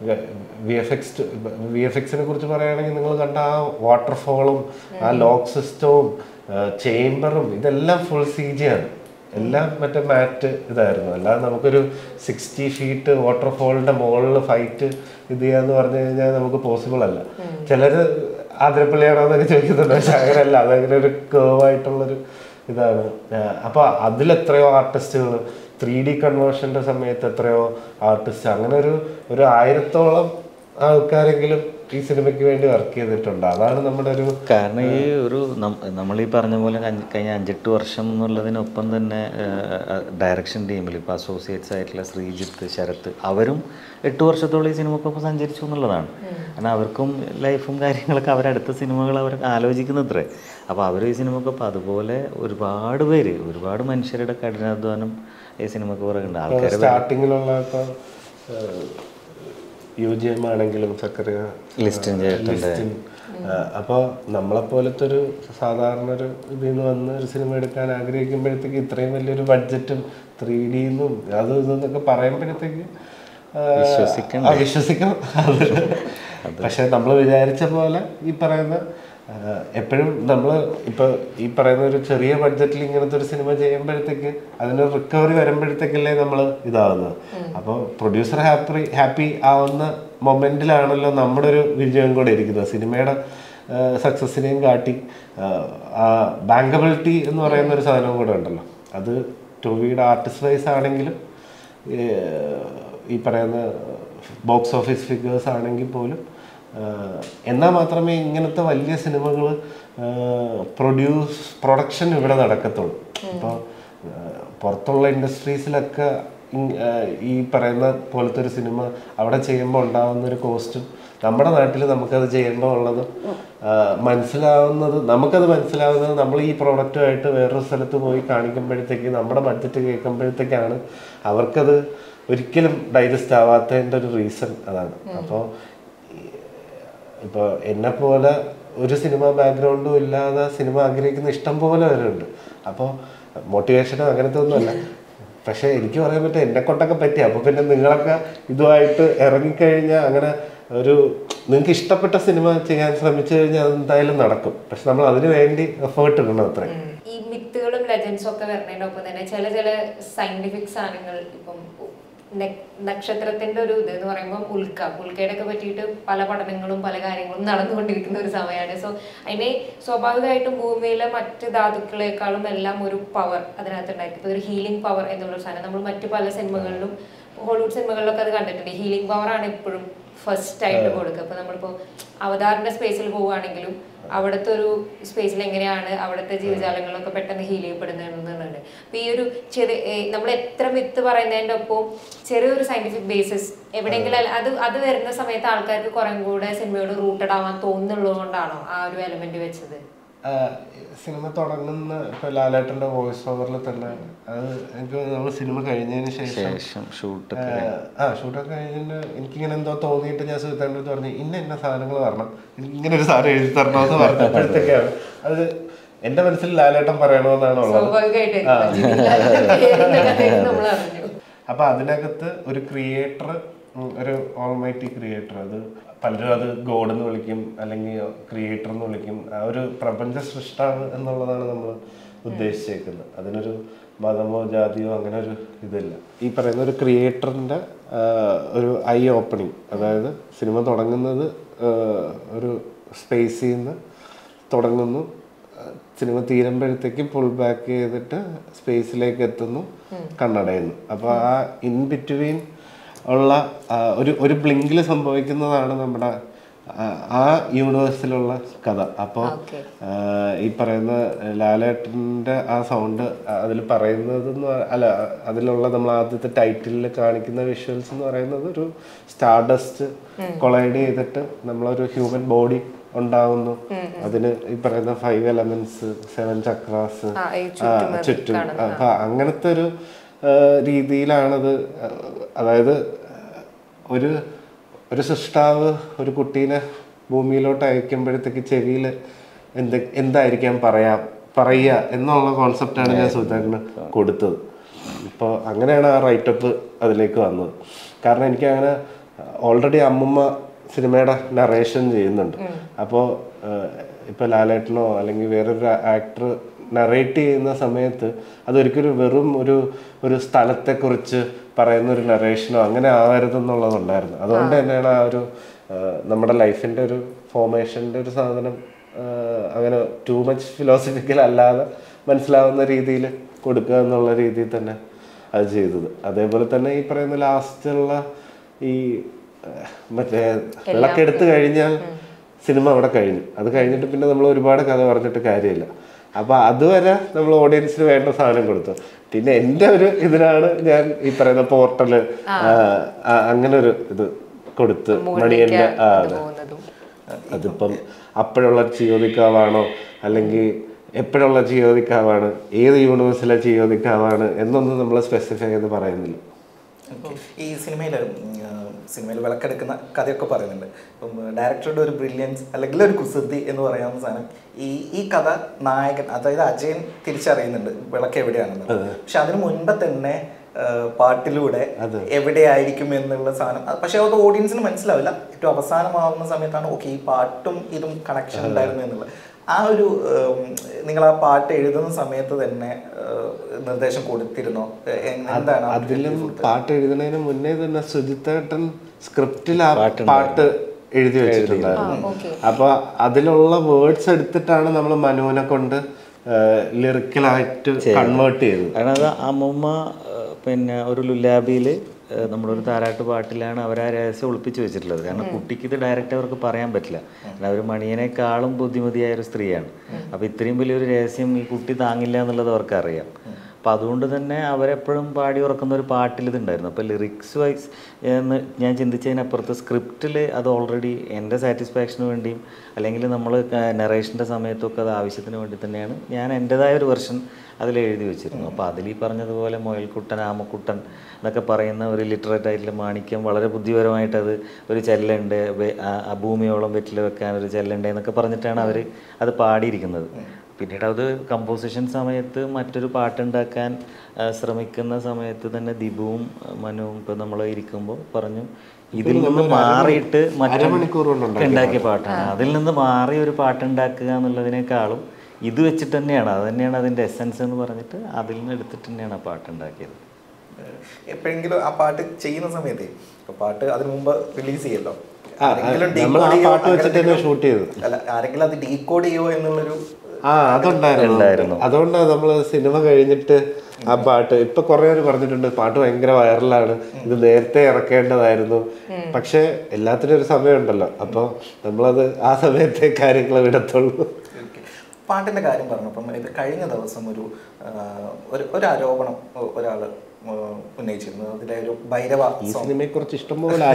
VFXനെ കുറിച്ച് പറയുകയാണെങ്കിൽ നിങ്ങൾ കണ്ട ആ വാട്ടർഫോളും ആ ലോക്ക് സിസ്റ്റവും ചേംബറും ഇതെല്ലാം ഫുൾ CG ആണ്. എല്ലാം മറ്റേ മാറ്റ് ഇതായിരുന്നു. അല്ലാതെ നമുക്കൊരു 60 ഫീറ്റ് വാട്ടർഫോളിന്റെ മുകളിൽ ഫൈറ്റ് ഇത് ചെയ്യാന്ന് പറഞ്ഞു കഴിഞ്ഞാൽ നമുക്ക് പോസിബിൾ അല്ല. ചിലര് ആതിരപ്പള്ളിയാണോ എന്നൊക്കെ ചോദിക്കുന്നുണ്ട്, പക്ഷെ അങ്ങനെയല്ല, അതങ്ങനെ ഒരു കേവായിട്ടുള്ളൊരു ഇതാണ്. അപ്പൊ അതിലെത്രയോ ആർട്ടിസ്റ്റുകൾ 3D കൺവേർഷന്റെ സമയത്ത് എത്രയോ ആർട്ടിസ്റ്റ്, അങ്ങനെ ഒരു 1000-ഓളം ആൾക്കാരെങ്കിലും ഈ സിനിമയ്ക്ക് വേണ്ടി വർക്ക് ചെയ്തിട്ടുണ്ട്. അതാണ് നമ്മുടെ ഒരു കാരണം ഈ ഒരു നമ്മൾ ഈ പറഞ്ഞ പോലെ കഴിഞ്ഞ 5-8 വർഷം എന്നുള്ളതിനൊപ്പം തന്നെ ഡയറക്ഷൻ ടീമിൽ ഇപ്പോൾ അസോസിയേറ്റ്സ് ആയിട്ടുള്ള ശ്രീജിത്ത്, ശരത്ത്, അവരും 8 വർഷത്തോളം ഈ സിനിമക്കൊപ്പം സഞ്ചരിച്ചു എന്നുള്ളതാണ്. കാരണം അവർക്കും ലൈഫും കാര്യങ്ങളൊക്കെ അവരടുത്ത സിനിമകൾ അവർ ആലോചിക്കുന്നത്രേ. അപ്പോൾ അവർ ഈ സിനിമക്കൊപ്പം അതുപോലെ ഒരുപാട് പേര്, ഒരുപാട് മനുഷ്യരുടെ കഠിനാധ്വാനം ഈ സിനിമക്ക് പുറകുണ്ട്. ആൾക്കാർ സ്റ്റാർട്ടിങ്ങിലുള്ള UGM ആണെങ്കിലും സക്കറിയ ലിസ്റ്റും ചേട്ടൻ്റെ. അപ്പോൾ നമ്മളെപ്പോലത്തെ ഒരു സാധാരണ ഒരു ഇതിൽ നിന്ന് വന്ന് ഒരു സിനിമ എടുക്കാൻ ആഗ്രഹിക്കുമ്പോഴത്തേക്ക് ഇത്രയും വലിയൊരു ബഡ്ജറ്റും 3D-ന്നും അതും ഇതെന്നൊക്കെ പറയുമ്പോഴത്തേക്ക് വിശ്വസിക്കണം. പക്ഷെ നമ്മൾ വിചാരിച്ച പോലെ ഈ പറയുന്ന എപ്പോഴും നമ്മൾ ഇപ്പോൾ ഈ പറയുന്ന ഒരു ചെറിയ ബഡ്ജറ്റിൽ ഇങ്ങനത്തെ ഒരു സിനിമ ചെയ്യുമ്പോഴത്തേക്ക് അതിനൊരു റിക്കവറി വരുമ്പോഴത്തേക്കല്ലേ നമ്മൾ ഇതാവുന്നത്. അപ്പോൾ പ്രൊഡ്യൂസർ ഹാപ്പി ആവുന്ന മൊമെന്റിലാണല്ലോ നമ്മുടെ ഒരു വിജയം കൂടെ ഇരിക്കുന്നത്. സിനിമയുടെ സക്സസിനെയും കാട്ടി ബാങ്കബിലിറ്റി എന്ന് പറയുന്ന ഒരു സാധനവും കൂടെ ഉണ്ടല്ലോ. അത് ടോവിയുടെ ആർട്ടിസ്റ്റ് വൈസ് ആണെങ്കിലും ഈ പറയുന്ന ബോക്സ് ഓഫീസ് ഫിഗേഴ്സ് ആണെങ്കിൽ പോലും, എന്നാൽ മാത്രമേ ഇങ്ങനത്തെ വലിയ സിനിമകൾ പ്രൊഡക്ഷൻ ഇവിടെ നടക്കത്തുള്ളൂ. ഇപ്പോൾ പുറത്തുള്ള ഇൻഡസ്ട്രീസിലൊക്കെ ഈ പറയുന്ന പോലത്തെ ഒരു സിനിമ അവിടെ ചെയ്യുമ്പോൾ ഉണ്ടാകുന്ന ഒരു കോസ്റ്റും നമ്മുടെ നാട്ടിൽ നമുക്കത് ചെയ്യുമ്പോൾ ഉള്ളതും നമുക്കത് മനസ്സിലാവുന്നത് നമ്മൾ ഈ പ്രോഡക്റ്റുമായിട്ട് വേറൊരു സ്ഥലത്ത് പോയി കാണിക്കുമ്പോഴത്തേക്ക് നമ്മുടെ ബഡ്ജറ്റ് കേൾക്കുമ്പോഴത്തേക്കാണ് അവർക്കത് ഒരിക്കലും ഡൈജസ്റ്റ് ആവാത്തതിൻ്റെ ഒരു റീസൺ അതാണ്. അപ്പോൾ ഇപ്പോൾ എന്നെപ്പോലെ ഒരു സിനിമ ബാക്ക്ഗ്രൗണ്ടും ഇല്ലാതെ സിനിമ ആഗ്രഹിക്കുന്ന ഇഷ്ടം പോലെ വരുന്നുണ്ട്. അപ്പോൾ മോട്ടിവേഷനോ അങ്ങനത്തെ ഒന്നുമല്ല. പക്ഷേ എനിക്ക് പറയാൻ പറ്റും എന്നെ കൊണ്ടൊക്കെ പറ്റി. അപ്പോൾ പിന്നെ നിങ്ങളൊക്കെ ഇതുമായിട്ട് ഇറങ്ങിക്കഴിഞ്ഞാൽ അങ്ങനെ നിങ്ങൾക്ക് ഇഷ്ടപ്പെട്ട സിനിമ ചെയ്യാൻ ശ്രമിച്ചു കഴിഞ്ഞാൽ അതെന്തായാലും നടക്കും. പക്ഷെ നമ്മൾ അതിനു വേണ്ടി എഫേർട്ട് ഇടണം അത്രേ. ഈ മിത്തുകളും ലെജൻസും ഒക്കെ വരുന്നതിനൊപ്പം തന്നെ ചില സയന്റിഫിക് സാധനങ്ങൾ, ഇപ്പം നക്ഷത്രത്തിന്റെ ഒരു ഇത് എന്ന് പറയുമ്പോൾ ഉൽക്കയുടെ ഒക്കെ പറ്റിയിട്ട് പല പഠനങ്ങളും പല കാര്യങ്ങളും നടന്നുകൊണ്ടിരിക്കുന്ന ഒരു സമയമാണ്. സോ അതിനെ സ്വാഭാവികമായിട്ടും ഭൂമിയിലെ മറ്റ് ധാതുക്കളെക്കാളും എല്ലാം ഒരു പവർ അതിനകത്തുണ്ടായിരിക്കും. ഒരു ഹീലിംഗ് പവർ എന്നുള്ള സാധനം നമ്മൾ മറ്റു പല സിനിമകളിലും ഹോളിവുഡ് സിനിമകളിലൊക്കെ അത് കണ്ടിട്ടുണ്ട്. ഹീലിംഗ് പവർ ആണ് എപ്പോഴും ഫസ്റ്റ് ആയിട്ട് കൊടുക്കുക. ഇപ്പൊ നമ്മളിപ്പോ അവതാറിന്റെ സ്പേസിൽ പോവുകയാണെങ്കിലും അവിടുത്തെ ഒരു സ്പേസിൽ എങ്ങനെയാണ് അവിടുത്തെ ജീവജാലങ്ങളൊക്കെ പെട്ടെന്ന് ഹീൽ ചെയ്യപ്പെടുന്നതെന്നുള്ളത്. അപ്പൊ ഈ ഒരു നമ്മൾ എത്ര മിത്ത് പറയുന്നതിൻ്റെ ഒപ്പം ചെറിയൊരു സയന്റിഫിക് ബേസിസ് എവിടെയെങ്കിലും അത് വരുന്ന സമയത്ത് ആൾക്കാർക്ക് കുറെ കൂടെ സിനിമയോട് റൂട്ടഡ് ആവാൻ തോന്നുന്നുള്ളത് കൊണ്ടാണോ ആ ഒരു എലമെന്റ് വെച്ചത്? സിനിമ തുടങ്ങുന്ന ഇപ്പൊ ലാലേട്ടന്റെ വോയിസ് ഓവറിൽ തന്നെ അത് എനിക്ക് നമ്മൾ സിനിമ കഴിഞ്ഞതിന് ശേഷം ഷൂട്ടൊക്കെ കഴിഞ്ഞിട്ട് എനിക്കിങ്ങനെ എന്തോ തോന്നിയിട്ട് ഞാൻ സുഹൃത്തിൻ്റെ അടുത്ത് പറഞ്ഞു ഇന്ന സാധനങ്ങൾ വരണം, ഇങ്ങനെ ഒരു സാധനം എഴുതി തരണമെന്ന് പറഞ്ഞപ്പോഴത്തേക്കാണ് അത് എന്റെ മനസ്സിൽ ലാലേട്ടൻ പറയണമെന്നാണ് ഉള്ളത്. അപ്പൊ അതിനകത്ത് ഒരു ക്രിയേറ്റർ, ഒരു ഓൾമൈറ്റി ക്രിയേറ്റർ, അത് പലരും അത് ഗോഡ് എന്ന് വിളിക്കും അല്ലെങ്കിൽ ക്രിയേറ്റർ എന്ന് വിളിക്കും. ആ ഒരു പ്രപഞ്ച സൃഷ്ടാവ് എന്നുള്ളതാണ് നമ്മൾ ഉദ്ദേശിച്ചേക്കുന്നത്. അതിനൊരു മതമോ ജാതിയോ അങ്ങനെ ഒരു ഇതില്ല. ഈ പറയുന്ന ഒരു ക്രിയേറ്ററിൻ്റെ ഒരു ഐ ഓപ്പണിങ്, അതായത് സിനിമ തുടങ്ങുന്നത് ഒരു സ്പേസിൽ നിന്ന് തുടങ്ങുന്നു, സിനിമ തീരുമ്പോഴത്തേക്ക് പുൾ ബാക്ക് ചെയ്തിട്ട് സ്പേസിലേക്ക് എത്തുന്നു, കണ്ണടയുന്നു. അപ്പോൾ ആ ഇൻ ബിറ്റ്വീൻ ഉള്ള ഒരു ബ്ലിങ്കിൽ സംഭവിക്കുന്നതാണ് നമ്മുടെ ആ യൂണിവേഴ്സിലുള്ള കഥ. അപ്പോൾ ഈ പറയുന്ന ലാലേട്ടൻ്റെ ആ സൗണ്ട് അതിൽ പറയുന്നതെന്ന് അല്ല, അതിലുള്ള നമ്മൾ ആദ്യത്തെ ടൈറ്റിലിൽ കാണിക്കുന്ന വിഷ്വൽസ് എന്ന് പറയുന്നത് ഒരു സ്റ്റാർഡസ്റ്റ് കൊളൈഡ് ചെയ്തിട്ട് നമ്മളൊരു ഹ്യൂമൻ ബോഡി ഉണ്ടാവുന്നു. അതിന് ഈ പറയുന്ന 5 എലമെന്റ്സ്, 7 ചക്രാസ് ചുറ്റും. അപ്പൊ അങ്ങനത്തെ ഒരു രീതിയിലാണത്. അതായത് ഒരു സൃഷ്ടാവ് ഒരു കുട്ടീനെ ഭൂമിയിലോട്ട് അയക്കുമ്പോഴത്തേക്ക് ചെവിയിൽ എന്തായിരിക്കാം പറയുക എന്നുള്ള കോൺസെപ്റ്റാണ് ഞാൻ സുധാകരന് കൊടുത്തത്. ഇപ്പോൾ അങ്ങനെയാണ് ആ റൈറ്റപ്പ് അതിലേക്ക് വന്നത്. കാരണം എനിക്ക് അങ്ങനെ ഓൾറെഡി അമ്മുമ്മ സിനിമയുടെ നറേഷൻ ചെയ്യുന്നുണ്ട്. അപ്പോൾ ഇപ്പോൾ ലാലേട്ടനോ അല്ലെങ്കിൽ വേറൊരു ആക്ടർ നറേറ്റ് ചെയ്യുന്ന സമയത്ത് അതൊരിക്കലും വെറും ഒരു സ്ഥലത്തെക്കുറിച്ച് പറയുന്ന ഒരു നറേഷനോ അങ്ങനെ ആവരുതെന്നുള്ളതുണ്ടായിരുന്നു. അതുകൊണ്ട് തന്നെയാണ് ആ ഒരു നമ്മുടെ ലൈഫിൻ്റെ ഒരു ഫോർമേഷൻ്റെ ഒരു സാധനം അങ്ങനെ ടൂ മച്ച് ഫിലോസഫിക്കൽ അല്ലാതെ മനസ്സിലാവുന്ന രീതിയിൽ കൊടുക്കുക എന്നുള്ള രീതിയിൽ തന്നെ അത് ചെയ്തത്. അതേപോലെ തന്നെ ഈ പറയുന്ന ലാസ്റ്റുള്ള ഈ മറ്റേ വിളക്കെടുത്ത് കഴിഞ്ഞാൽ സിനിമ അവിടെ കഴിഞ്ഞു. അത് കഴിഞ്ഞിട്ട് പിന്നെ നമ്മൾ ഒരുപാട് കഥ പറഞ്ഞിട്ട് കാര്യമില്ല. അപ്പോൾ അതുവരെ നമ്മൾ ഓഡിയൻസിന് വേണ്ട സാധനം കൊടുത്തു. പിന്നെ എൻ്റെ ഒരു ഇതിനാണ് ഞാൻ ഈ പറയുന്ന പോർട്ടല് അങ്ങനെ ഒരു ഇത് കൊടുത്ത് മണിയൻ്റെ അതിപ്പം അപ്പോഴുള്ള ചിയോദിക്കാവാണോ അല്ലെങ്കിൽ എപ്പോഴുള്ള ചിയോദിക്കാവാണ്, ഏത് യൂണിവേഴ്സിലെ ചിയോദിക്കാവാണ് എന്നൊന്നും നമ്മൾ സ്പെസിഫൈ ചെയ്ത് പറയുന്നില്ല. ഈ സിനിമയിൽ വിളക്കെടുക്കുന്ന കഥയൊക്കെ പറയുന്നുണ്ട്. ഇപ്പം ഡയറക്ടറുടെ ഒരു ബ്രില്യൻസ് അല്ലെങ്കിൽ ഒരു കുസൃതി എന്ന് പറയാവുന്ന സാധനം ഈ കഥ നായകൻ അതായത് അജയൻ തിരിച്ചറിയുന്നുണ്ട് വിളക്ക് എവിടെയാണെന്ന്. പക്ഷെ അതിനു മുൻപ് തന്നെ പാട്ടിലൂടെ എവിടെയായിരിക്കും എന്നുള്ള സാധനം, പക്ഷെ അത് ഓഡിയൻസിന് മനസ്സിലാവില്ല. ഏറ്റവും അവസാനമാവുന്ന സമയത്താണ് ഓക്കെ ഈ പാട്ടും ഇതും കണക്ഷൻ ഉണ്ടായിരുന്നു എന്നുള്ളത്. ആ ഒരു നിങ്ങൾ ആ പാട്ട് എഴുതുന്ന സമയത്ത് തന്നെ നിർദ്ദേശം കൊടുത്തിരുന്നോ? എന്താണ് അതിലും പാട്ട് എഴുതുന്നതിന് മുന്നേ തന്നെ സുജിത്തേട്ടൻ സ്ക്രിപ്റ്റിൽ ആ പാട്ട് എഴുതി വെച്ചിട്ടുണ്ടായിരുന്നു. അപ്പൊ അതിലുള്ള വേർഡ്സ് എടുത്തിട്ടാണ് നമ്മൾ മനുവിനെ കൊണ്ട് ലിറിക്കലായിട്ട് കൺവേർട്ട് ചെയ്തത്. കാരണം അത് അമ്മൂമ്മ പിന്നെ ഒരു ലുലാബിയിൽ നമ്മളൊരു താരാട്ട് പാട്ടിലാണ് അവർ ആ രഹസ്യം ഒളിപ്പിച്ച് വെച്ചിട്ടുള്ളത്. കാരണം കുട്ടിക്ക് ഇത് ഡയറക്റ്റ് അവർക്ക് പറയാൻ പറ്റില്ല. കാരണം അവർ മണിയനേക്കാളും ബുദ്ധിമതിയായ ഒരു സ്ത്രീയാണ്. അപ്പോൾ ഇത്രയും വലിയൊരു രഹസ്യം ഈ കുട്ടി താങ്ങില്ല എന്നുള്ളത് അവർക്കറിയാം. അപ്പം അതുകൊണ്ട് തന്നെ അവരെപ്പോഴും പാടി ഉറക്കുന്ന ഒരു പാട്ടിൽ ഇതുണ്ടായിരുന്നു. അപ്പോൾ ലിറിക്സ് വൈസ് എന്ന് ഞാൻ ചിന്തിച്ചതിനപ്പുറത്ത് സ്ക്രിപ്റ്റിൽ അത് ഓൾറെഡി എൻ്റെ സാറ്റിസ്ഫാക്ഷന് വേണ്ടിയും അല്ലെങ്കിൽ നമ്മൾ നറേഷൻ്റെ സമയത്തൊക്കെ അത് ആവശ്യത്തിന് വേണ്ടി തന്നെയാണ് ഞാൻ എൻ്റെതായ ഒരു വെർഷൻ അതിൽ എഴുതി വെച്ചിരുന്നു. അപ്പോൾ അതിൽ ഈ പറഞ്ഞതുപോലെ മുയൽക്കുട്ടൻ ആമക്കുട്ടൻ എന്നൊക്കെ പറയുന്ന ഒരു ലിറ്ററേറ്റ് ആയിട്ടുള്ള മാണിക്യം വളരെ ബുദ്ധിപരമായിട്ടത് ഒരു ചെല്ലുണ്ട്, ഭൂമിയോളം വെറ്റിൽ വെക്കാൻ ഒരു ചെല്ലുണ്ട് എന്നൊക്കെ പറഞ്ഞിട്ടാണ് അവർ അത് പാടിയിരിക്കുന്നത്. പിന്നീട് അത് കമ്പോസിഷൻ സമയത്ത് മറ്റൊരു പാട്ടുണ്ടാക്കാൻ ശ്രമിക്കുന്ന സമയത്ത് തന്നെ ദിബുവും മനുവും ഇപ്പം നമ്മൾ ഇരിക്കുമ്പോൾ പറഞ്ഞു ഇതിൽ നിന്ന് മാറിയിട്ട് ഉണ്ടാക്കിയ പാട്ടാണ്. അതിൽ നിന്ന് മാറി ഒരു പാട്ടുണ്ടാക്കുക എന്നുള്ളതിനേക്കാളും ഇത് വെച്ചിട്ട് തന്നെയാണ്, അത് തന്നെയാണ് അതിൻ്റെ എസെൻസ് എന്ന് പറഞ്ഞിട്ട് അതിൽ നിന്ന് എടുത്തിട്ട് തന്നെയാണ് ആ പാട്ടുണ്ടാക്കിയത്. എപ്പോഴെങ്കിലും ആ പാട്ട് ചെയ്യുന്ന സമയത്ത് പാട്ട് അതിന് മുമ്പ് റിലീസ് ചെയ്യല്ലോ, ആരെങ്കിലും അത് ഡീകോഡ് ചെയ്യോ എന്നുള്ളൊരു അതുണ്ടായിരുന്നു. അതുകൊണ്ടാണ് നമ്മൾ സിനിമ കഴിഞ്ഞിട്ട് ആ പാട്ട് ഇപ്പൊ കുറെ പേര് പറഞ്ഞിട്ടുണ്ട് പാട്ട് ഭയങ്കര വൈറലാണ്, ഇത് നേരത്തെ ഇറക്കേണ്ടതായിരുന്നു. പക്ഷെ എല്ലാത്തിനും ഒരു സമയമുണ്ടല്ലോ, അപ്പൊ നമ്മളത് ആ സമയത്തെ കാര്യങ്ങൾ വിടത്തുള്ളൂ. പാട്ടിന്റെ കാര്യം പറഞ്ഞപ്പം ഇത് കഴിഞ്ഞ ദിവസം ഒരു ആരോപണം ഒരാള് ഉന്നയിച്ചിരുന്നു. അതിലെ ഒരു ഭൈരവ സിനിമയെ കുറിച്ച് ഇഷ്ടംപോലെ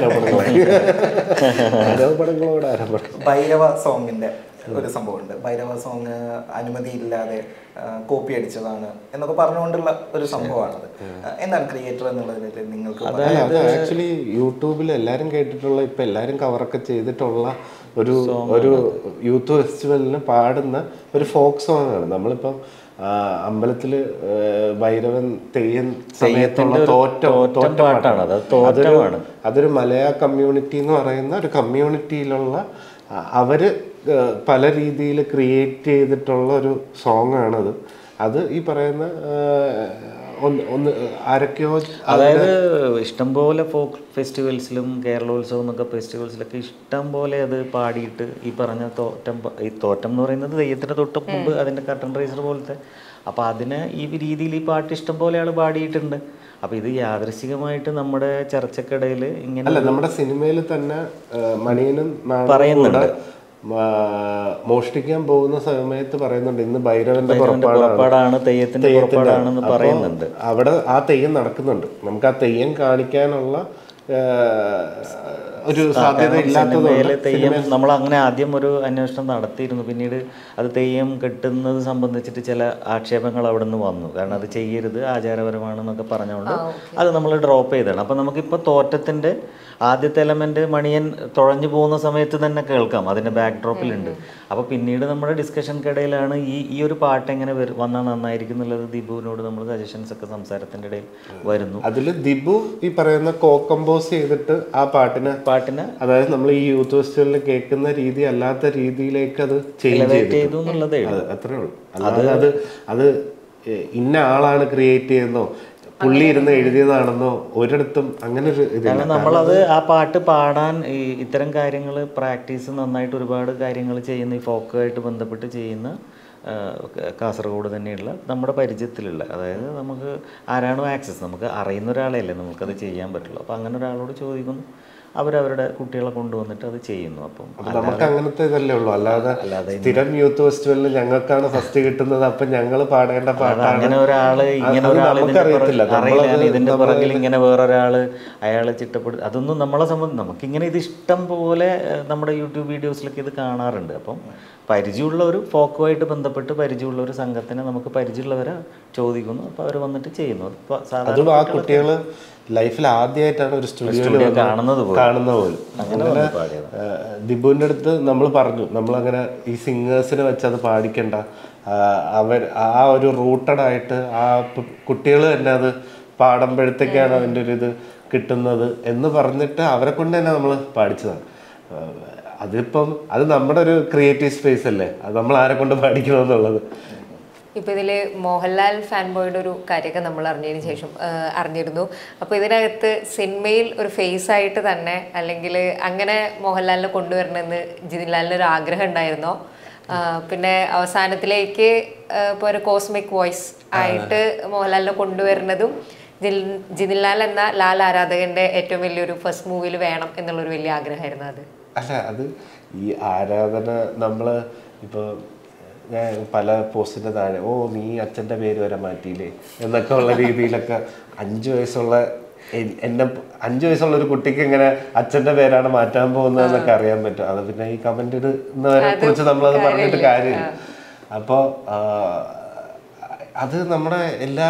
ഭൈരവ സോങ്ങിന്റെ ഒരു സംഭവമുണ്ട്. ഭൈരവ സോങ് അനുമതിയില്ലാതെ കോപ്പി അടിച്ചതാണ് എന്നൊക്കെ പറഞ്ഞുകൊണ്ടുള്ള ഒരു സംഭവമാണത്. എന്താണ് ക്രിയേറ്റർ എന്നുള്ളതിൽ നിങ്ങൾക്ക്? അത് ആക്ച്വലി യൂട്യൂബിൽ എല്ലാവരും കേട്ടിട്ടുള്ള, ഇപ്പൊ എല്ലാവരും കവറൊക്കെ ചെയ്തിട്ടുള്ള ഒരു യൂത്ത് ഫെസ്റ്റിവലിന് പാടുന്ന ഒരു ഫോക്ക് സോങ് ആണ്. നമ്മളിപ്പം അമ്പലത്തില് ഭൈരവൻ തെയ്യം സമയത്തുള്ള തോറ്റപ്പാട്ടാണ്. അതൊരു മലയാ കമ്മ്യൂണിറ്റി എന്ന് പറയുന്ന ഒരു കമ്മ്യൂണിറ്റിയിലുള്ള അവര് പല രീതിയിൽ ക്രിയേറ്റ് ചെയ്തിട്ടുള്ള ഒരു സോങ് ആണത്. അത് ഈ പറയുന്ന ആരൊക്കെയോ, അതായത് ഇഷ്ടംപോലെ ഫോക്ക് ഫെസ്റ്റിവൽസിലും കേരളോത്സവം എന്നൊക്കെ ഫെസ്റ്റിവൽസിലൊക്കെ ഇഷ്ടം പോലെ അത് പാടിയിട്ട് ഈ പറഞ്ഞ തോറ്റം എന്ന് പറയുന്നത് തെയ്യത്തിന് തൊട്ട് മുമ്പ് അതിൻ്റെ കർട്ടൻ റൈസർ പോലത്തെ, അപ്പോൾ അതിന് ഈ രീതിയിൽ ഈ പാട്ട് ഇഷ്ടം പോലെ ആൾ പാടിയിട്ടുണ്ട്. അപ്പോൾ ഇത് യാദൃശികമായിട്ട് നമ്മുടെ ചർച്ചക്കിടയിൽ ഇങ്ങനെ നമ്മുടെ സിനിമയിൽ തന്നെ മണിയനും പറയുന്നുണ്ട്, മോഷ്ടിക്കാൻ പോകുന്ന സമയത്ത് പറയുന്നുണ്ട് ഇന്ന് ഭൈരവന്റെ പുറപ്പാടാണ്, തെയ്യത്തിന്റെ പുറപ്പാടാണെന്ന് പറയുന്നുണ്ട്. അവിടെ ആ തെയ്യം നടക്കുന്നുണ്ട്. നമുക്ക് ആ തെയ്യം കാണിക്കാനുള്ള ഒരു സാധ്യത ഇല്ലാത്തതുകൊണ്ട് തെയ്യം നമ്മൾ അങ്ങനെ ആദ്യം ഒരു അന്വേഷണം നടത്തിയിരുന്നു. പിന്നീട് അത് തെയ്യം കെട്ടുന്നത് സംബന്ധിച്ചിട്ട് ചില ആക്ഷേപങ്ങൾ അവിടെ നിന്ന് വന്നു. കാരണം അത് ചെയ്യരുത്, ആചാരപരമാണെന്നൊക്കെ പറഞ്ഞുകൊണ്ട് അത് നമ്മൾ ഡ്രോപ്പ് ചെയ്തതാണ്. അപ്പം നമുക്കിപ്പോൾ തോറ്റത്തിൻ്റെ ആദ്യത്തെ എലമെന്റ് മണിയൻ തുഴഞ്ഞു പോകുന്ന സമയത്ത് തന്നെ കേൾക്കാം, അതിന്റെ ബാക്ക് ഡ്രോപ്പിലുണ്ട്. അപ്പോൾ പിന്നീട് നമ്മുടെ ഡിസ്കഷൻക്കിടയിലാണ് ഈ ഒരു പാട്ട് എങ്ങനെ വന്നാൽ നന്നായിരിക്കും എന്നുള്ളത് ദിബുവിനോട് നമ്മൾ സജഷൻസ് ഒക്കെ സംസാരത്തിന്റെ ഇടയിൽ വരുന്നു. അതിൽ ദിബു ഈ പറയുന്ന കമ്പോസ് ചെയ്തിട്ട് ആ പാട്ടിനെ പാട്ടിനെ അതായത് നമ്മൾ ഈ യൂത്ത് ഫെസ്റ്റിവലിൽ കേൾക്കുന്ന രീതി അല്ലാത്ത രീതിയിലേക്ക് അത് ചേഞ്ച് ചെയ്തു എന്നുള്ളതേ അത്രേ ഉള്ളൂ. അല്ലാതെ അത് ഇന്ന ആളാണ് ക്രിയേറ്റ് ചെയ്യുന്നോ പുള്ളി ഇരുന്ന് എഴുതിയതാണെന്നോ ഒരിടത്തും അങ്ങനെ ഒരു ഇതില്ല. നമ്മളത് ആ പാട്ട് പാടാൻ ഇത്തരം കാര്യങ്ങൾ പ്രാക്ടീസ് നന്നായിട്ട് ഒരുപാട് കാര്യങ്ങൾ ചെയ്യുന്ന ഈ ഫോക്കുമായിട്ട് ബന്ധപ്പെട്ട് ചെയ്യുന്ന കാസർഗോഡ് തന്നെയുള്ള നമ്മുടെ പരിചയത്തിലുള്ള, അതായത് നമുക്ക് ആരാണോ ആക്സസ്, നമുക്ക് അറിയുന്ന ഒരാളെയല്ലേ നമുക്കത് ചെയ്യാൻ പറ്റുള്ളൂ. അപ്പോൾ അങ്ങനെ ഒരാളോട് ചോദിക്കുന്നു, അവരവരുടെ കുട്ടികളെ കൊണ്ടുവന്നിട്ട് അത് ചെയ്യുന്നു. അപ്പം നമുക്ക് അങ്ങനത്തെ ഇതല്ലേ ഉള്ളൂ. അല്ലാതെ സ്ഥിരം യൂത്ത് ഫെസ്റ്റിവലിൽ ഞങ്ങൾക്കാണ് ഫസ്റ്റ് കിട്ടുന്നത്, അപ്പം ഞങ്ങൾ പാടേണ്ട പാട്ടാണ്. അങ്ങനെ ഒരാള് ഇങ്ങനെ ഇതിന്റെ പുറകിൽ ഇങ്ങനെ വേറൊരാള് അയാളെ ചിട്ടപ്പെടുത്തി, അതൊന്നും നമ്മളെ സംബന്ധിച്ച് നമുക്കിങ്ങനെ ഇത് ഇഷ്ടം പോലെ നമ്മുടെ യൂട്യൂബ് വീഡിയോസിലൊക്കെ ഇത് കാണാറുണ്ട്. അപ്പം പരിചയമുള്ള ഒരു ഫോക്കുമായിട്ട് ബന്ധപ്പെട്ട് പരിചയമുള്ള ഒരു സംഘത്തിനെ നമുക്ക് പരിചയമുള്ളവരെ ചോദിക്കുന്നു, അപ്പോൾ അവർ വന്നിട്ട് ചെയ്യുന്നു. അതും ആ കുട്ടികൾ ലൈഫിൽ ആദ്യമായിട്ടാണ് ഒരു സ്റ്റുഡിയോയിൽ കാണുന്നത് പോലും. അങ്ങനെ ദിബുവിൻ്റെ അടുത്ത് നമ്മൾ പറഞ്ഞു, നമ്മളങ്ങനെ ഈ സിംഗേഴ്സിനെ വെച്ച് അത് പാടിക്കണ്ട, ആ ഒരു റൂട്ടഡ് ആയിട്ട് ആ കുട്ടികൾ തന്നെ അത് പാടുമ്പോഴത്തേക്കാണ് അതിൻ്റെ ഒരു ഇത് കിട്ടുന്നത് എന്ന് പറഞ്ഞിട്ട് അവരെ കൊണ്ട് തന്നെ നമ്മൾ പാടിച്ചതാണ്. അത് നമ്മുടെ ഒരു ക്രിയേറ്റീവ് സ്പേസ് അല്ലേ, അത് നമ്മൾ ആരെ കൊണ്ട് പാടിക്കണമെന്നുള്ളത്. ഇപ്പോൾ ഇതിൽ മോഹൻലാൽ ഫാൻ ബോയുടെ ഒരു കാര്യമൊക്കെ നമ്മൾ അറിഞ്ഞിരുന്നു. അപ്പോൾ ഇതിനകത്ത് സിനിമയിൽ ഒരു ഫേസ് ആയിട്ട് തന്നെ, അല്ലെങ്കിൽ അങ്ങനെ മോഹൻലാലിനെ കൊണ്ടുവരണമെന്ന് ജിതിൻലാലിന് ഒരു ആഗ്രഹം ഉണ്ടായിരുന്നോ? പിന്നെ അവസാനത്തിലേക്ക് ഇപ്പോൾ ഒരു കോസ്മിക് വോയിസ് ആയിട്ട് മോഹൻലാലിനെ കൊണ്ടുവരുന്നതും ജിതിൻലാൽ എന്ന ലാൽ ആരാധകന്റെ ഏറ്റവും വലിയൊരു ഫസ്റ്റ് മൂവിയിൽ വേണം എന്നുള്ളൊരു വലിയ ആഗ്രഹമായിരുന്നു അത്. അല്ല, അത് ഈ ആരാധന നമ്മൾ ഇപ്പോൾ ഞാൻ പല പോസ്റ്റിൻ്റെ താഴെ നീ അച്ഛൻ്റെ പേര് വരെ മാറ്റിയില്ലേ എന്നൊക്കെ ഉള്ള രീതിയിലൊക്കെ 5 വയസ്സുള്ള ഒരു കുട്ടിക്ക് ഇങ്ങനെ അച്ഛൻ്റെ പേരാണ് മാറ്റാൻ പോകുന്നതെന്നൊക്കെ അറിയാൻ പറ്റും. അത് പിന്നെ ഈ കമൻ്റ് ഇടുന്നവരെ കുറിച്ച് നമ്മളത് പറഞ്ഞിട്ട് കാര്യമില്ല. അപ്പോൾ അത് നമ്മുടെ എല്ലാ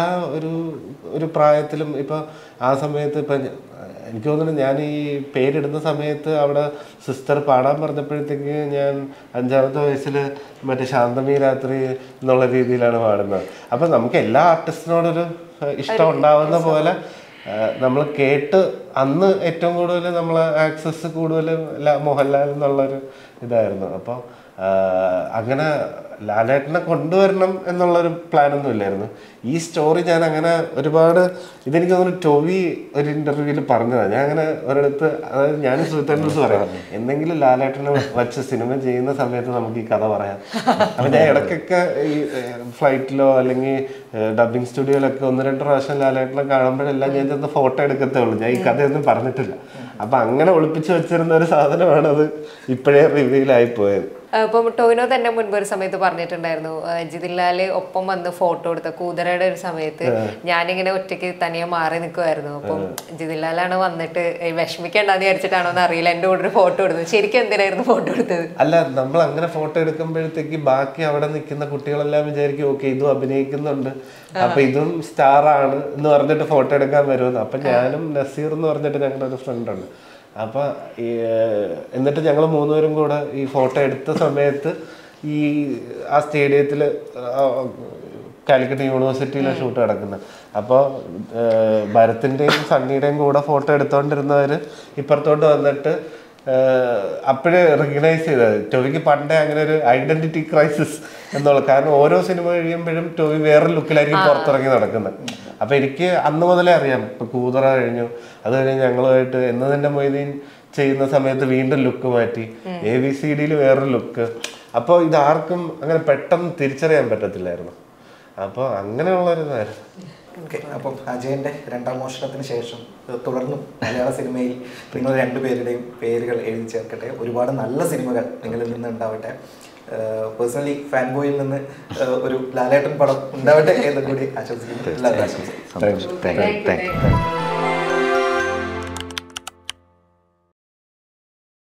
ഒരു പ്രായത്തിലും ഇപ്പോൾ ആ സമയത്ത് ഇപ്പം എനിക്ക് തോന്നുന്നു ഞാൻ ഈ പേരിടുന്ന സമയത്ത് അവിടെ സിസ്റ്റർ പാടാൻ പറഞ്ഞപ്പോഴത്തേക്ക് ഞാൻ 5ാമത്തെ വയസ്സിൽ മറ്റേ ശാന്തമീ രാത്രി എന്നുള്ള രീതിയിലാണ് പാടുന്നത്. അപ്പം നമുക്ക് എല്ലാ ആർട്ടിസ്റ്റിനോടൊരു ഇഷ്ടം ഉണ്ടാവുന്ന പോലെ നമ്മൾ കേട്ട് അന്ന് ഏറ്റവും കൂടുതൽ നമ്മൾ ആക്സസ് കൂടുതൽ മോഹൻലാൽ എന്നുള്ളൊരു ഇതായിരുന്നു. അപ്പോൾ അങ്ങനെ ലാലേട്ടനെ കൊണ്ടുവരണം എന്നുള്ളൊരു പ്ലാനൊന്നും ഇല്ലായിരുന്നു. ഈ സ്റ്റോറി ഞാൻ അങ്ങനെ ഒരുപാട് ഇതെനിക്ക് തോന്നുന്നു ടോവി ഒരു ഇൻ്റർവ്യൂവിൽ പറഞ്ഞതാണ്. ഞാൻ അങ്ങനെ ഒരിടത്ത്, അതായത് ഞാൻ സുഹൃത്തുക്കളോട് പറയാം, എന്തെങ്കിലും ലാലേട്ടനെ വച്ച് സിനിമ ചെയ്യുന്ന സമയത്ത് നമുക്ക് ഈ കഥ പറയാം. അപ്പം ഞാൻ ഇടയ്ക്കൊക്കെ ഈ ഫ്ലൈറ്റിലോ അല്ലെങ്കിൽ ഡബിങ് സ്റ്റുഡിയോയിലൊക്കെ 1-2 പ്രാവശ്യം ലാലേട്ടനെ കാണുമ്പോഴെല്ലാം ഞാൻ ചെന്ന് ഫോട്ടോ എടുക്കത്തേ ഉള്ളൂ. ഞാൻ ഈ കഥയൊന്നും പറഞ്ഞിട്ടില്ല. അപ്പം അങ്ങനെ ഒളിപ്പിച്ച് വെച്ചിരുന്ന ഒരു സാധനമാണ് അത് ഇപ്പോഴേ റിവീലായി പോയത്. ഇപ്പം ടോവിനോ തന്നെ മുൻപ് ഒരു സമയത്ത് പറഞ്ഞിട്ടുണ്ടായിരുന്നു, ജിതിൻലാല് ഒപ്പം വന്ന് ഫോട്ടോ എടുത്ത കൂതറയുടെ ഒരു സമയത്ത് ഞാനിങ്ങനെ ഒറ്റയ്ക്ക് തനിയെ മാറി നിൽക്കുമായിരുന്നു. അപ്പം ജിതിൻലാലാണ് വന്നിട്ട് വിഷമിക്കേണ്ടെന്ന് വിചാരിച്ചിട്ടാണോ എന്ന് അറിയില്ല എൻ്റെ കൂടെ ഒരു ഫോട്ടോ എടുത്തത്. ശരിക്കും എന്തിനായിരുന്നു ഫോട്ടോ എടുത്തത്? അല്ല, നമ്മൾ അങ്ങനെ ഫോട്ടോ എടുക്കുമ്പോഴത്തേക്ക് ബാക്കി അവിടെ നിൽക്കുന്ന കുട്ടികളെല്ലാം വിചാരിക്കും ഓക്കെ ഇതും അഭിനയിക്കുന്നുണ്ട്, അപ്പൊ ഇതും സ്റ്റാർ ആണ് എന്ന് പറഞ്ഞിട്ട് ഫോട്ടോ എടുക്കാൻ വരുമെന്ന്. അപ്പൊ ഞാനും നസീർ എന്ന് പറഞ്ഞിട്ട് ഞങ്ങളുടെ ഒരു ഫ്രണ്ട് ഉണ്ട്. അപ്പം എന്നിട്ട് ഞങ്ങൾ 3 പേരും കൂടെ ഈ ഫോട്ടോ എടുത്ത സമയത്ത് ഈ ആ സ്റ്റേഡിയത്തിൽ കാലിക്കറ്റ് യൂണിവേഴ്സിറ്റിയിലെ ഷൂട്ട് നടക്കുന്നത്. അപ്പോൾ ഭരത്തിൻ്റെയും സണ്ണിയുടെയും കൂടെ ഫോട്ടോ എടുത്തുകൊണ്ടിരുന്നവർ ഇപ്പുറത്തോട്ട് വന്നിട്ട് അപ്പോഴേ റെക്കഗ്നൈസ് ചെയ്തത്. ടോവിക്ക് പണ്ടേ അങ്ങനെ ഒരു ഐഡന്റിറ്റി ക്രൈസിസ് എന്നുള്ളത്. കാരണം ഓരോ സിനിമ കഴിയുമ്പോഴും ടോവി വേറെ ലുക്കിലായിരിക്കും പുറത്തിറങ്ങി നടക്കുന്നത്. അപ്പം എനിക്ക് അന്ന് മുതലേ അറിയാം. ഇപ്പം കൂതറ കഴിഞ്ഞു, അത് കഴിഞ്ഞ് ഞങ്ങളുമായിട്ട് എന്ന് തന്നെ മൊയ്തീൻ ചെയ്യുന്ന സമയത്ത് വീണ്ടും ലുക്ക് മാറ്റി, ABCDയിൽ വേറൊരു ലുക്ക്. അപ്പോൾ ഇതാർക്കും അങ്ങനെ പെട്ടെന്ന് തിരിച്ചറിയാൻ പറ്റത്തില്ലായിരുന്നു. അപ്പോൾ അങ്ങനെയുള്ളൊരിതായിരുന്നു. ഓക്കെ, അപ്പം അജയൻ്റെ 2ാം മോഷണത്തിന് ശേഷം തുടർന്നും മലയാള സിനിമയിൽ നിങ്ങൾ 2 പേരുടെയും പേരുകൾ എഴുതി ചേർക്കട്ടെ. ഒരുപാട് നല്ല സിനിമകൾ നിങ്ങളിൽ നിന്ന് ഉണ്ടാവട്ടെ. പേഴ്സണലി ഫാൻ ബോയിൽ നിന്ന് ഒരു ലാലേട്ടൻ പടം ഉണ്ടാവട്ടെ എന്ന് കൂടി ആശംസിക്കുന്നു. Thank U.